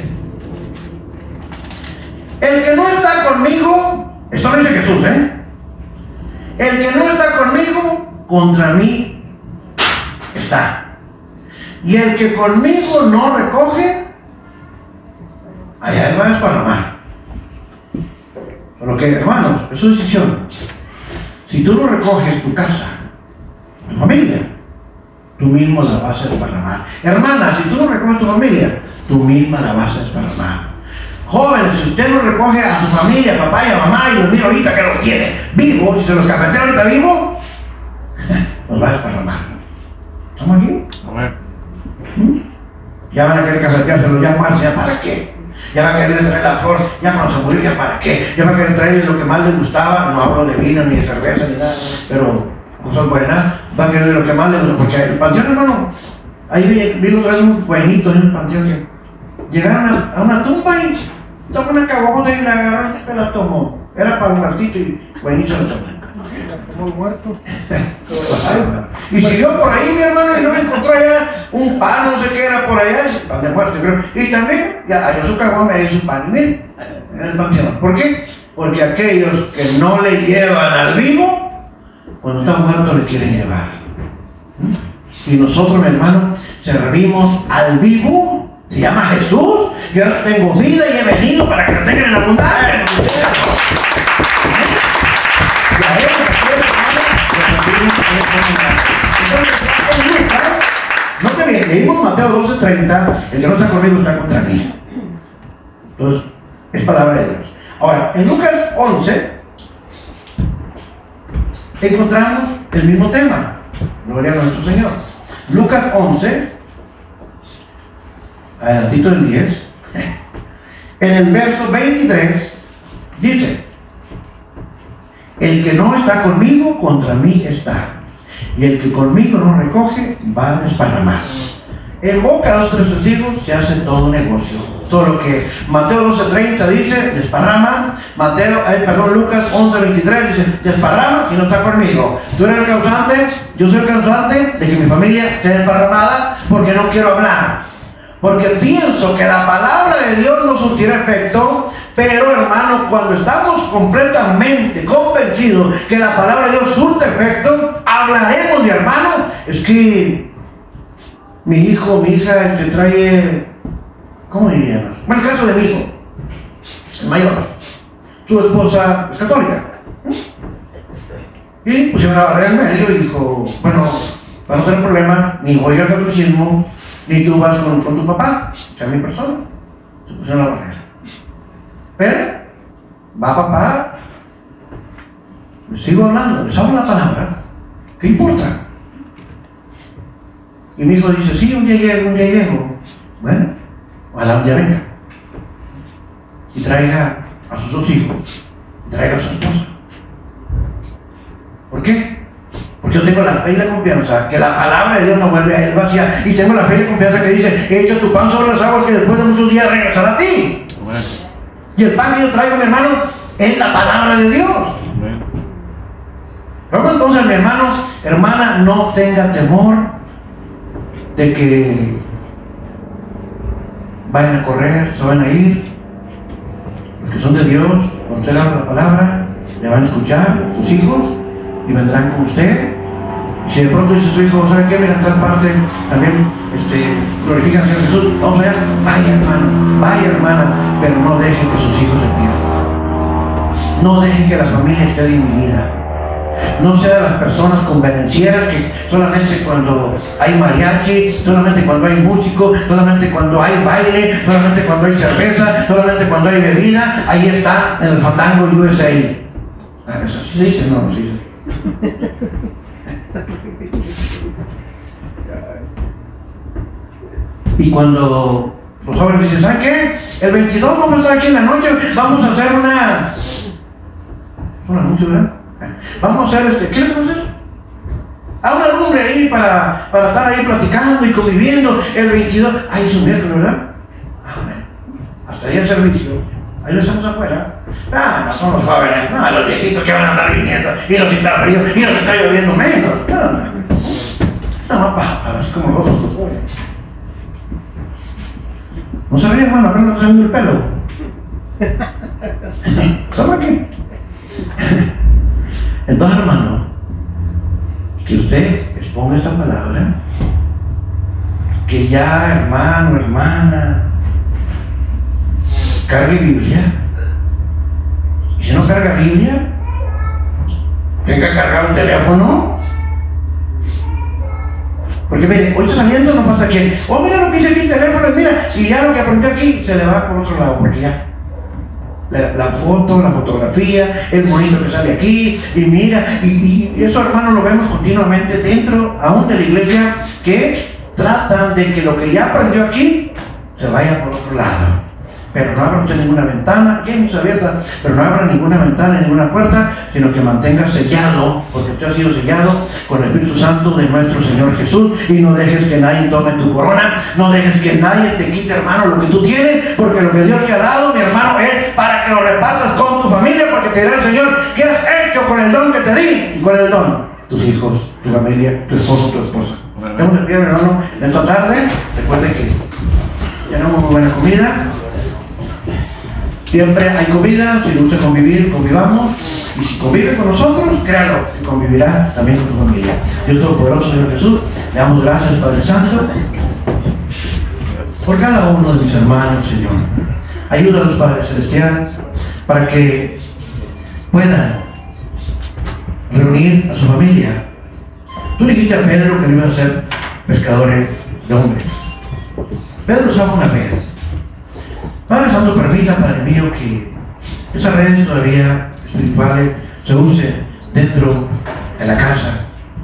Speaker 1: el que no está conmigo, esto lo dice Jesús, el que no está conmigo, contra mí está. Y el que conmigo no recoge, allá él va a desparramar. Solo que, hermanos, es su decisión. Si tú no recoges tu casa, tu familia, tú mismo la vas a desparramar. Hermana, si tú no recoges tu familia, tú misma la vas a desparramar. Jóvenes, si usted no recoge a su familia, papá y a mamá, y los mira ahorita que los tiene vivos, si se los cafetea ahorita vivos, los va a desparramar. ¿Estamos aquí? Amén. Ya van a querer cafeteárselo, ya muerto, ¿ya para qué? Ya van a querer traer la flor, ya cuando se murió, ¿ya para qué? Ya van a querer traer lo que más les gustaba, no hablo de vino, ni de cerveza, ni nada, pero cosas buenas, van a querer lo que más les gusta, porque el panteón, hermano, ahí vi los unos buenitos en el panteón que llegaron a una tumba y tomó una caguamota y la agarraron y la tomó. Era para un gatito y buenito la tomó.
Speaker 3: Como muerto.
Speaker 1: Y siguió por ahí, mi hermano, y no encontró allá un pan, no sé qué era por allá, pan de muerto, creo. Y también, ya allá su caguama y su pan, y miren, en el panteón. ¿Por qué? Porque aquellos que no le llevan al vivo, cuando está muerto le quieren llevar. Y nosotros, mi hermano, servimos al vivo, se llama Jesús, y ahora tengo vida y he venido para que lo tengan en abundancia. Y a él, no te bien, leímos Mateo 12:30, el que no está conmigo está contra mí. Entonces, es palabra de Dios. Ahora, en Lucas 11 encontramos el mismo tema. Gloria a nuestro Señor. Lucas 11, adelantito del 10, en el verso 23, dice: el que no está conmigo, contra mí está. Y el que conmigo no recoge, va a desparramar. En boca de los tres testigos se hace todo un negocio. Todo lo que Mateo 12:30 dice, desparrama. Lucas 11:23 dice, desparrama y no está conmigo. Tú eres el causante, yo soy el causante de que mi familia esté desparramada porque no quiero hablar. Porque pienso que la palabra de Dios no surtirá efecto. Pero, hermano, cuando estamos completamente convencidos que la palabra de Dios surte efecto, hablaremos, mi hermano. Es que mi hijo, mi hija, trae, ¿cómo diría? Bueno, el caso de mi hijo, el mayor, su esposa es católica. Y pusieron la barrera en medio y dijo, bueno, para no tener problema, ni voy al catolicismo, ni tú vas con tu papá, o sea, mi persona. Se pusieron la barrera. Pero, va papá, les sigo hablando, les hablo la palabra, ¿qué importa? Y mi hijo dice, sí, un día llego. Bueno, ojalá un día venga. Y traiga a sus dos hijos, y traiga a su esposa. ¿Por qué? Porque yo tengo la fe y la confianza que la palabra de Dios no vuelve a él vacía. Y tengo la fe y la confianza que dice, echa tu pan sobre las aguas que después de muchos días regresará a ti. Bueno. Y el pan que yo traigo, mi hermano, es la palabra de Dios. Luego entonces, mi hermano, hermana, no tenga temor de que vayan a correr, se van a ir, los que son de Dios, cuando usted habla la palabra, le van a escuchar sus hijos y vendrán con usted. Y si de pronto dice su hijo, ¿sabe qué? Mira, en tal parte también glorifican al Señor Jesús, vamos allá, vaya hermano, vaya hermana, pero no deje que sus hijos se pierdan. No deje que la familia esté dividida. No sea de las personas convenencieras que solamente cuando hay mariachi, solamente cuando hay músico, solamente cuando hay baile, solamente cuando hay cerveza, solamente cuando hay bebida, ahí está en el Fandango USA. ¿Eso sí se dice? No, no se dice. Y cuando los jóvenes dicen, ¿saben qué? El 22 vamos a estar aquí en la noche, vamos a hacer un anuncio, ¿verdad? Vamos a hacer ¿qué le vamos a hacer? A una lumbre ahí para estar ahí platicando y conviviendo el 22. Ahí es un miércoles, ¿verdad? Amén. Hasta día de servicio. Ahí lo hacemos afuera. No son los jóvenes, no, los viejitos que van a andar viniendo y nos está frío y nos está lloviendo menos. No, para así como los jóvenes. ¿No sabía, hermano? Pero no sabía el pelo. ¿Sabe qué? Entonces, hermano, que usted exponga esta palabra, que ya, hermano, hermana, cargue Biblia. Y si no carga Biblia, tenga que cargar un teléfono. Porque mire, hoy está saliendo, no pasa que, mira lo que hice aquí el teléfono, mira, y ya lo que aprendió aquí se le va por otro lado, porque ya la foto, la fotografía, el monito que sale aquí, y mira, y eso, hermano, lo vemos continuamente dentro aún de la iglesia, que tratan de que lo que ya aprendió aquí se vaya por otro lado. Pero no abra usted ninguna ventana, aquí hay muchas abiertas, pero no abra ninguna ventana, ninguna puerta, sino que mantenga sellado, porque usted ha sido sellado con el Espíritu Santo de nuestro Señor Jesús, y no dejes que nadie tome tu corona, no dejes que nadie te quite, hermano, lo que tú tienes, porque lo que Dios te ha dado, mi hermano, es para que lo repartas con tu familia, porque te dirá el Señor, ¿qué has hecho con el don que te di? ¿Y cuál es el don? Tus hijos, tu familia, tu esposo, tu esposa. Estamos en pie, hermano, esta tarde. Recuerden que tenemos muy buena comida. Siempre hay comida. Si le gusta convivir, convivamos. Y si convive con nosotros, créalo, que convivirá también con tu familia. Dios Todopoderoso, Señor Jesús, le damos gracias, Padre Santo, por cada uno de mis hermanos, Señor. Ayúdalos, Padre Celestial, para que puedan reunir a su familia. Tú le dijiste a Pedro que no iban a ser pescadores de hombres. Pedro usaba una red. Padre Santo, permita, Padre mío, que esas redes todavía espirituales se usen dentro de la casa,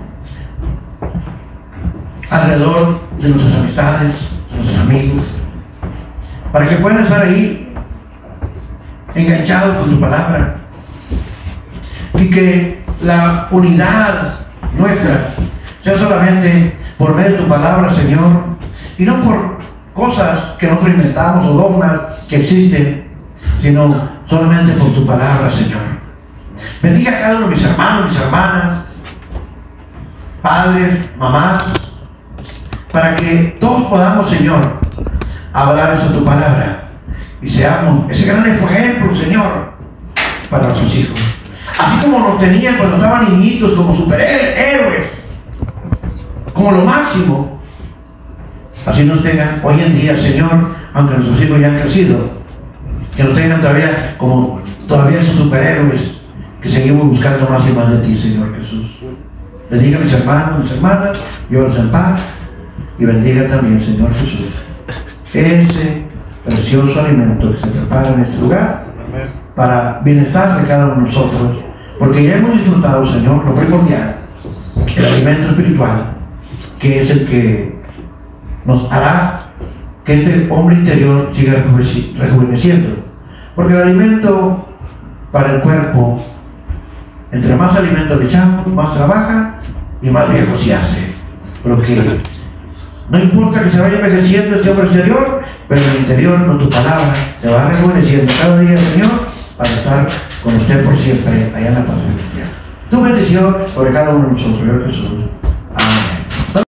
Speaker 1: alrededor de nuestras amistades, de nuestros amigos, para que puedan estar ahí enganchados con tu palabra, y que la unidad nuestra sea solamente por medio de tu palabra, Señor, y no por cosas que nosotros inventamos o dogmas que existen, sino solamente por tu palabra, Señor. Bendiga a cada uno de mis hermanos, mis hermanas, padres, mamás, para que todos podamos, Señor, hablar eso de tu palabra y seamos ese gran ejemplo, Señor, para nuestros hijos. Así como nos tenían cuando estaban niñitos, como superhéroes, como lo máximo, así nos tengan hoy en día, Señor, aunque nuestros hijos ya han crecido, que nos tengan todavía como esos superhéroes que seguimos buscando más y más de ti, Señor Jesús. Bendiga a mis hermanos, mis hermanas, llévalos en paz, y bendiga también, Señor Jesús, ese precioso alimento que se prepara en este lugar para bienestar de cada uno de nosotros, porque ya hemos disfrutado, Señor, lo primordial, el alimento espiritual, que es el que nos hará que este hombre interior siga rejuveneciendo, porque el alimento para el cuerpo, entre más alimento le echamos, más trabaja y más viejo se hace. Lo que no importa que se vaya envejeciendo este hombre exterior, pero el interior con tu palabra se va rejuveneciendo cada día, Señor, para estar con usted por siempre allá en la paz celestial. Tu bendición sobre cada uno de nosotros, Señor Jesús.